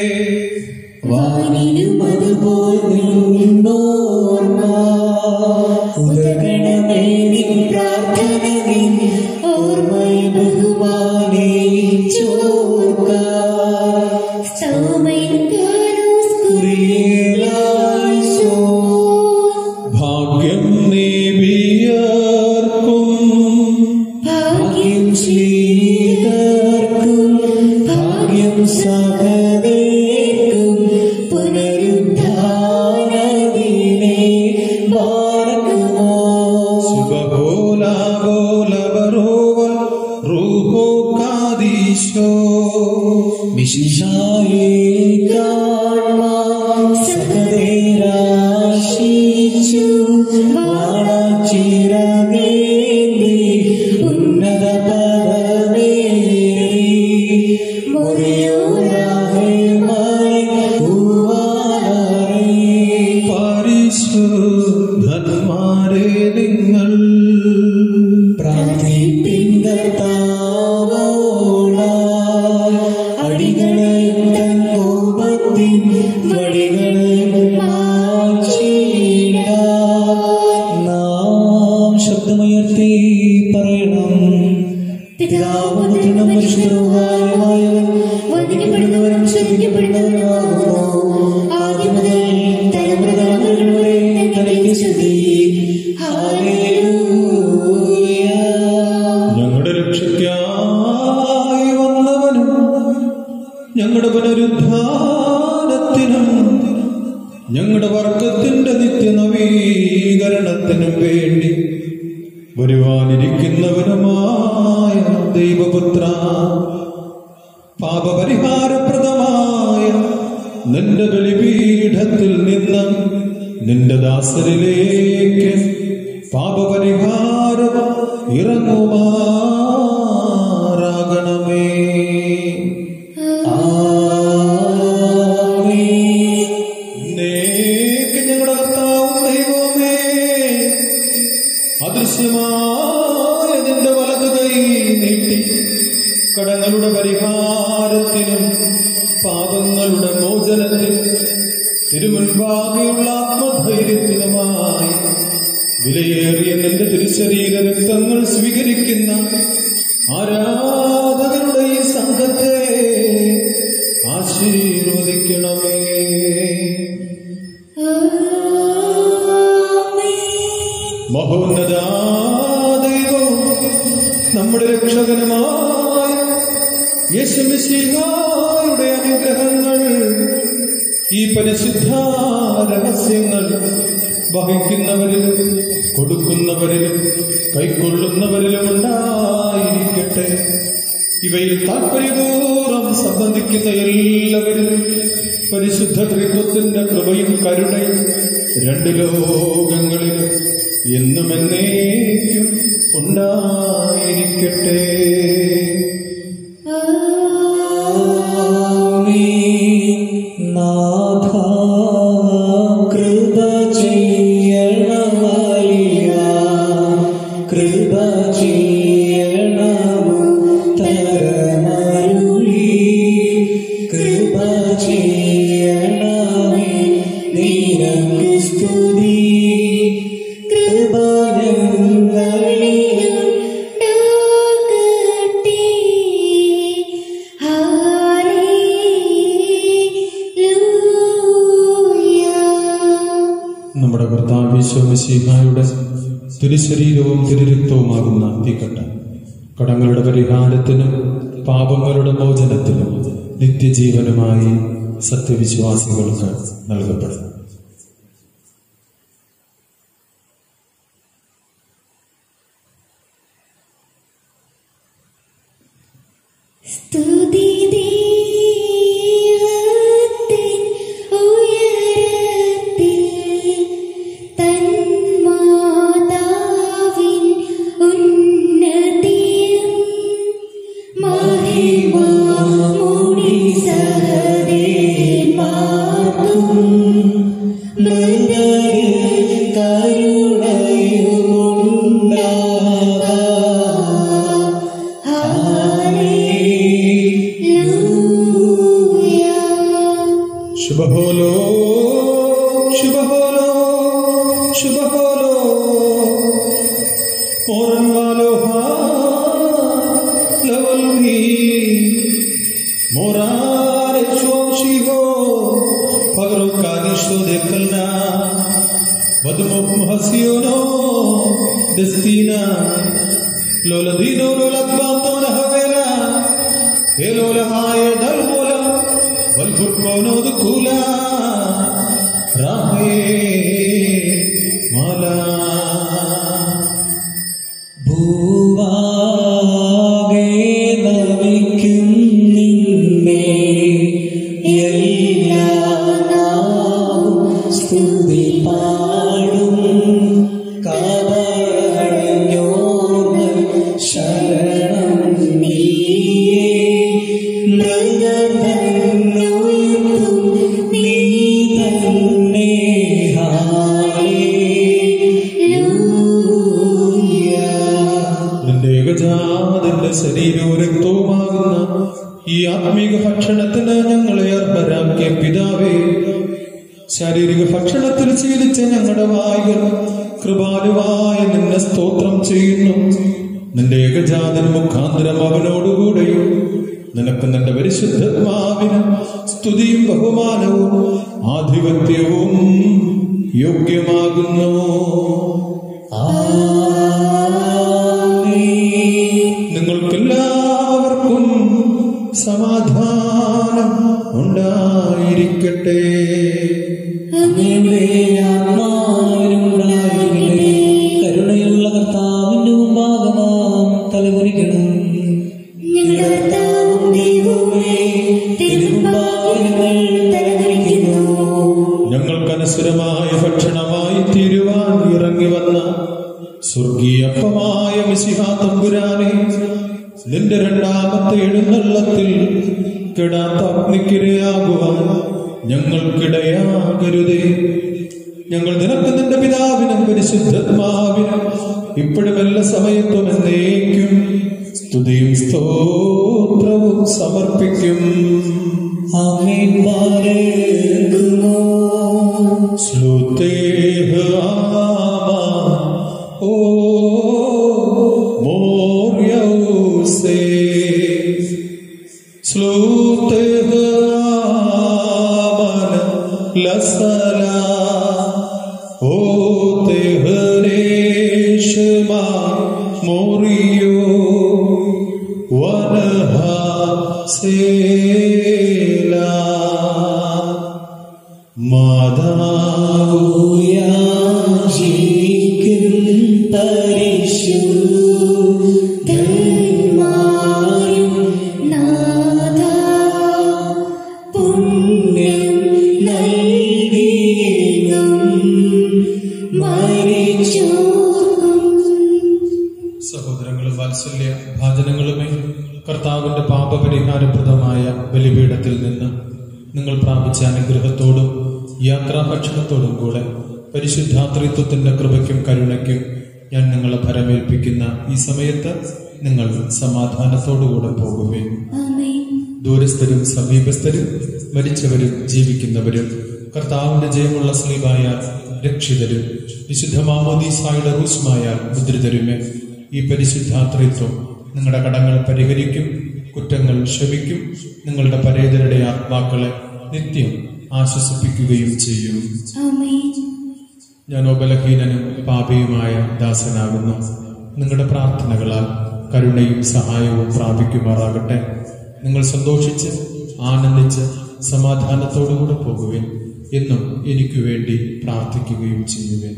[SPEAKER 4] വാനിലും അതുപോൽ നിന്നോർമ്മ. ഉദകണമേ നിൻ പ്രാർത്ഥന നിൻ ഓർമ്മയെ ബഹുമാനിച്ചോർക്കാം. കുറിയേലായിസോ.
[SPEAKER 2] ഭാഗ്യം നേബിയർക്കും
[SPEAKER 4] ഭാഗ്യം ശ്രീകർക്കും ഭാഗ്യം സഹദേക്കും പുനരുദ്ധാനദിനെ പാർക്കുമോ.
[SPEAKER 2] ശിവഹോലാബോലബരോവൽ റൂഹോ കാദീശോ
[SPEAKER 4] വിശിഷായേ കാൺമാൻ സഹദേരാശിച്ചു വാളച്ചിറകേന്തി ഉന്നത പദമേറി മുറിയോരാഹേമായി പൂവാലേ.
[SPEAKER 2] പരിശുദ്ധന്മാരെ നിങ്ങൾ
[SPEAKER 4] പ്രാർത്ഥിപ്പിൻ കർത്താവോടായി. അടികളെയും തൻ കോപത്തിൻ വടികളെയും മായ്ച്ചിടാൻ. നാം ശബ്ദമുയർത്തി പറയണം. പിതാവും പുത്രനും പരിശുദ്ധനുമായവൻ വന്ദിക്കപ്പെടുന്നവനും ശ്രദ്ധിക്കപ്പെടുന്നവനുമാകുന്നു. ആദ്യം മുതൽ തലമുറ തലമുറകൾ വരെ തനിക്ക് സ്തുതി. ഹല്ലേലൂയ.
[SPEAKER 2] ഞങ്ങളുടെ രക്ഷയ്ക്കായി വന്നവനും ഞങ്ങളുടെ പുനരുദ്ധാനത്തിനും ഞങ്ങളുടെ വർഗത്തിന്റെ നിത്യനവീകരണത്തിനും വേണ്ടി വരുവാനിരിക്കുന്നവനുമായ ദൈവപുത്ര, പാപപരിഹാരപ്രദമായ നിന്റെ ബലിപീഠത്തിൽ നിന്ന് നിന്റെ ദാസരിലേക്ക് പാപപരിഹാരം ഇറങ്ങുമാറാകണമേ.
[SPEAKER 4] ആമേൻ.
[SPEAKER 2] എന്നേക്ക് ഞങ്ങളുടെ കർത്താവും ദൈവമേ, അദൃശ്യമായ നിന്റെ വലതു കൈ നീട്ടി കടങ്ങളുടെ പരിഹാരത്തിനും പാപങ്ങളുടെ മോചനത്തിനും തിരുമുൻപാകെയുള്ള ആത്മധൈര്യത്തിനുമായി വിലയേറിയ നിന്റെ തിരുശരീര രക്തങ്ങൾ സ്വീകരിക്കുന്ന ആരാധകരുടെ ഈ സംഘത്തെ ആശീർവദിക്കണമേ. മഹോന്നത ദൈവം നമ്മുടെ രക്ഷകനുമായ യേശുമിശിഹായുടെ അനുഗ്രഹങ്ങൾ ഈ പരിശുദ്ധ രഹസ്യങ്ങൾ വഹിക്കുന്നവരിലും കൊടുക്കുന്നവരിലും കൈക്കൊള്ളുന്നവരിലും ഉണ്ടായിരിക്കട്ടെ. ഇവയിൽ താൽപര്യപൂർവ്വം സംബന്ധിക്കുന്ന എല്ലാവരിലും പരിശുദ്ധ ത്രിത്വത്തിന്റെ കൃപയും കരുണയും രണ്ട് ലോകങ്ങളിലും എന്നും എന്നേക്കും ഉണ്ടായിരിക്കട്ടെ.
[SPEAKER 4] നാഥ കൃപ ചെയ്യണമലിയ, കൃപ ചെയ്യണമു തരമരുളി, കൃപ ചെയ്യണമേ നിനക്കു സ്തുതി. കൃപ
[SPEAKER 2] നമ്മുടെ കർത്താവ് യേശുമിശിഹായുടെ തിരുശരീരവും തിരുരക്തവുമാകുന്ന തീക്കട്ട കടങ്ങളുടെ പരിഹാരത്തിനും പാപങ്ങളുടെ മോചനത്തിനും നിത്യജീവനുമായി സത്യവിശ്വാസികൾക്ക് നൽകപ്പെടും.
[SPEAKER 4] സഹദേന്മാർക്കും മൃഗരിൽ കരുണയുമുണ്ടാകാം. ഹല്ലേലൂയ.
[SPEAKER 2] ശുഭഹോലോ ശുഭഹോലോ ശുഭഹോലോ മോറൻവാലോ ലവൽഹി മോറാരെ ശോഷിഹോ പകരോ കാനിഷോ ദേക്കൽന വദുമുഖ ഹസിയോനോ ദസ്തീന ലോലദീനോ ലോലത്ബാത്തോന ഹവേല ഏലോലഹായ ദൽമോല വൽഫുർക്കോനോ ദുഖൂല രാഹേ മാല
[SPEAKER 4] ഭൂവാകെ നമിക്കും നിന്നെ എല്ലാ നാവും സ്തുതി പാടും. കാവടിഞ്ഞോർമ്മ ശരണം നീയേ മൃഗതന്നൊഴുക്കും നീ തന്നെ. ഹല്ലേലൂയ.
[SPEAKER 2] നിന്റെ ഏകജാതന്റെ ശരീരവും രക്തവുമാകുന്ന ഈ ആത്മീക ഭക്ഷണത്തിന് ഞങ്ങളെ അർഹരാക്കിയ പിതാവേ, ശാരീരിക ഭക്ഷണത്തിൽ ശീലിച്ച ഞങ്ങളുടെ വായുകൾ കൃപാലുവായ നിന്നെ സ്തോത്രം ചെയ്യുന്നു. നിന്റെ ഏകജാതൻ മുഖാന്തരം അവനോടുകൂടെയും നിനക്ക് നിന്റെ പരിശുദ്ധാത്മാവിന് സ്തുതിയും ബഹുമാനവും ആധിപത്യവും യോഗ്യമാകുന്നു. നിങ്ങൾക്കെല്ലാവർക്കും സമാധാനം ഉണ്ടായിരിക്കട്ടെ.
[SPEAKER 4] അങ്ങയുടെ ആത്മാവിനുണ്ടായിരിക്കട്ടെ. കരുണയുള്ള കർത്താവിന്റെ മുമ്പാകെ നാം തലകുനിക്കണം. ഞങ്ങളുടെ കർത്താവും ദൈവവുമേ, തിരുമുമ്പാകെ ഞങ്ങൾ തലകുനിക്കുന്നു.
[SPEAKER 2] ഞങ്ങൾക്കനുസരമായ ഭക്ഷണമായി തീരുവാൻ ഇറങ്ങി വന്ന സ്വർഗീയപ്പമായ മിശിഹാ തമ്പുരാനെ, നിന്റെ രണ്ടാമത്തെ എഴുന്നള്ളത്തിൽ കെടാത്ത അഗ്നിക്കിരയാകുവാൻ ഞങ്ങൾക്കിടയാകരുതേ. ഞങ്ങൾ നിനക്ക് നിന്റെ പിതാവിനും പരിശുദ്ധാത്മാവിനും ഇപ്പോഴും എല്ലാ സമയത്തും എന്നേക്കും സ്തുതിയും സ്തോത്രവും സമർപ്പിക്കും.
[SPEAKER 4] ആമേൻ. പാടുന്നു.
[SPEAKER 2] ശ്രുതേഹ ആമാ ഓ മോർയൗസേ ശ്രുതേഹ ആമന ലസല ഓ തെഹരേഷമാ മോറിയോ വനഹ സേലാ
[SPEAKER 4] യാചിക്കും പരിശുദ്ധന്മാരും നാഥാ, പുണ്യം നൽകിയും മരിച്ചോർക്കും.
[SPEAKER 2] സഹോദരങ്ങളും വാത്സല്യ ഭാജനങ്ങളുമേ, കർത്താവിന്റെ പാപപരിഹാരപ്രദമായ ബലിപീഠത്തിൽ നിന്ന് നിങ്ങൾ പ്രാപിച്ച അനുഗ്രഹത്തോടും യാത്രാഭക്ഷണത്തോടും കൂടെ പരിശുദ്ധാത്രിത്വത്തിന്റെ കൃപയ്ക്കും കരുണയ്ക്കും ഞാൻ നിങ്ങളെ ഭരമേൽപ്പിക്കുന്ന ഈ സമയത്ത് നിങ്ങൾ സമാധാനത്തോടുകൂടെ പോകുകയും
[SPEAKER 3] ആമേൻ.
[SPEAKER 2] ദൂരസ്ഥരും സമീപസ്ഥരും മരിച്ചവരും ജീവിക്കുന്നവരും കർത്താവിന്റെ ജയമുള്ള സ്ലീബായാൽ രക്ഷിതരും വിശുദ്ധ മാമോദീസായുടെ റൂസ്മായാൽ മുദ്രിതരുമേ, ഈ പരിശുദ്ധാത്രിത്വം നിങ്ങളുടെ കടങ്ങൾ പരിഹരിക്കും, കുറ്റങ്ങൾ ക്ഷമിക്കും, നിങ്ങളുടെ പരേതരുടെ ആത്മാക്കളെ നിത്യം ആശ്വസിപ്പിക്കുകയും ചെയ്യും.
[SPEAKER 3] ആമേൻ.
[SPEAKER 2] ഞാനോ ബലഹീനനും പാപിയുമായ ദാസനാകുന്നു. നിങ്ങളുടെ പ്രാർത്ഥനകളാൽ കരുണയും സഹായവും പ്രാപിക്കുമാറാകട്ടെ. നിങ്ങൾ സന്തോഷിച്ച് ആനന്ദിച്ച് സമാധാനത്തോടുകൂടെ പോകുവിൻ. എന്നും എനിക്ക് വേണ്ടി പ്രാർത്ഥിക്കുകയും ചെയ്യുവിൻ.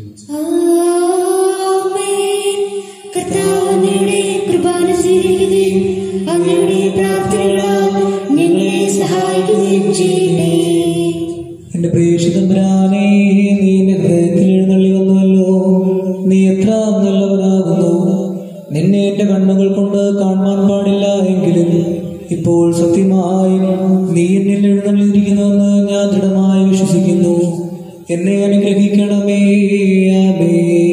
[SPEAKER 3] ആമേൻ. കർത്താവ് അങ്ങയുടെ കൃപാന സ്വീകരിക്കുകയും അങ്ങയുടെ പ്രാർത്ഥനകളാൽ ഞങ്ങളെ സഹായിക്കുകയും ചെയ്യണേ.
[SPEAKER 4] എന്റെ പ്രിയതമ്പുരാനെ, നീ എന്റെ ഹൃദയത്തിൽ എഴുന്നള്ളി വന്നുവല്ലോ. നീ എത്ര നല്ലവനാകുന്നു. നിന്നെ എന്റെ കണ്ണുകൾ കൊണ്ട് കാണുവാൻ പാടില്ല എങ്കിലും ഇപ്പോൾ സത്യമായും നീ എന്നിൽ എഴുന്നള്ളിയിരിക്കുന്നുവെന്ന് ഞാൻ ദൃഢമായി വിശ്വസിക്കുന്നു. എന്നെ അനുഗ്രഹിക്കണമേ. ആമേൻ.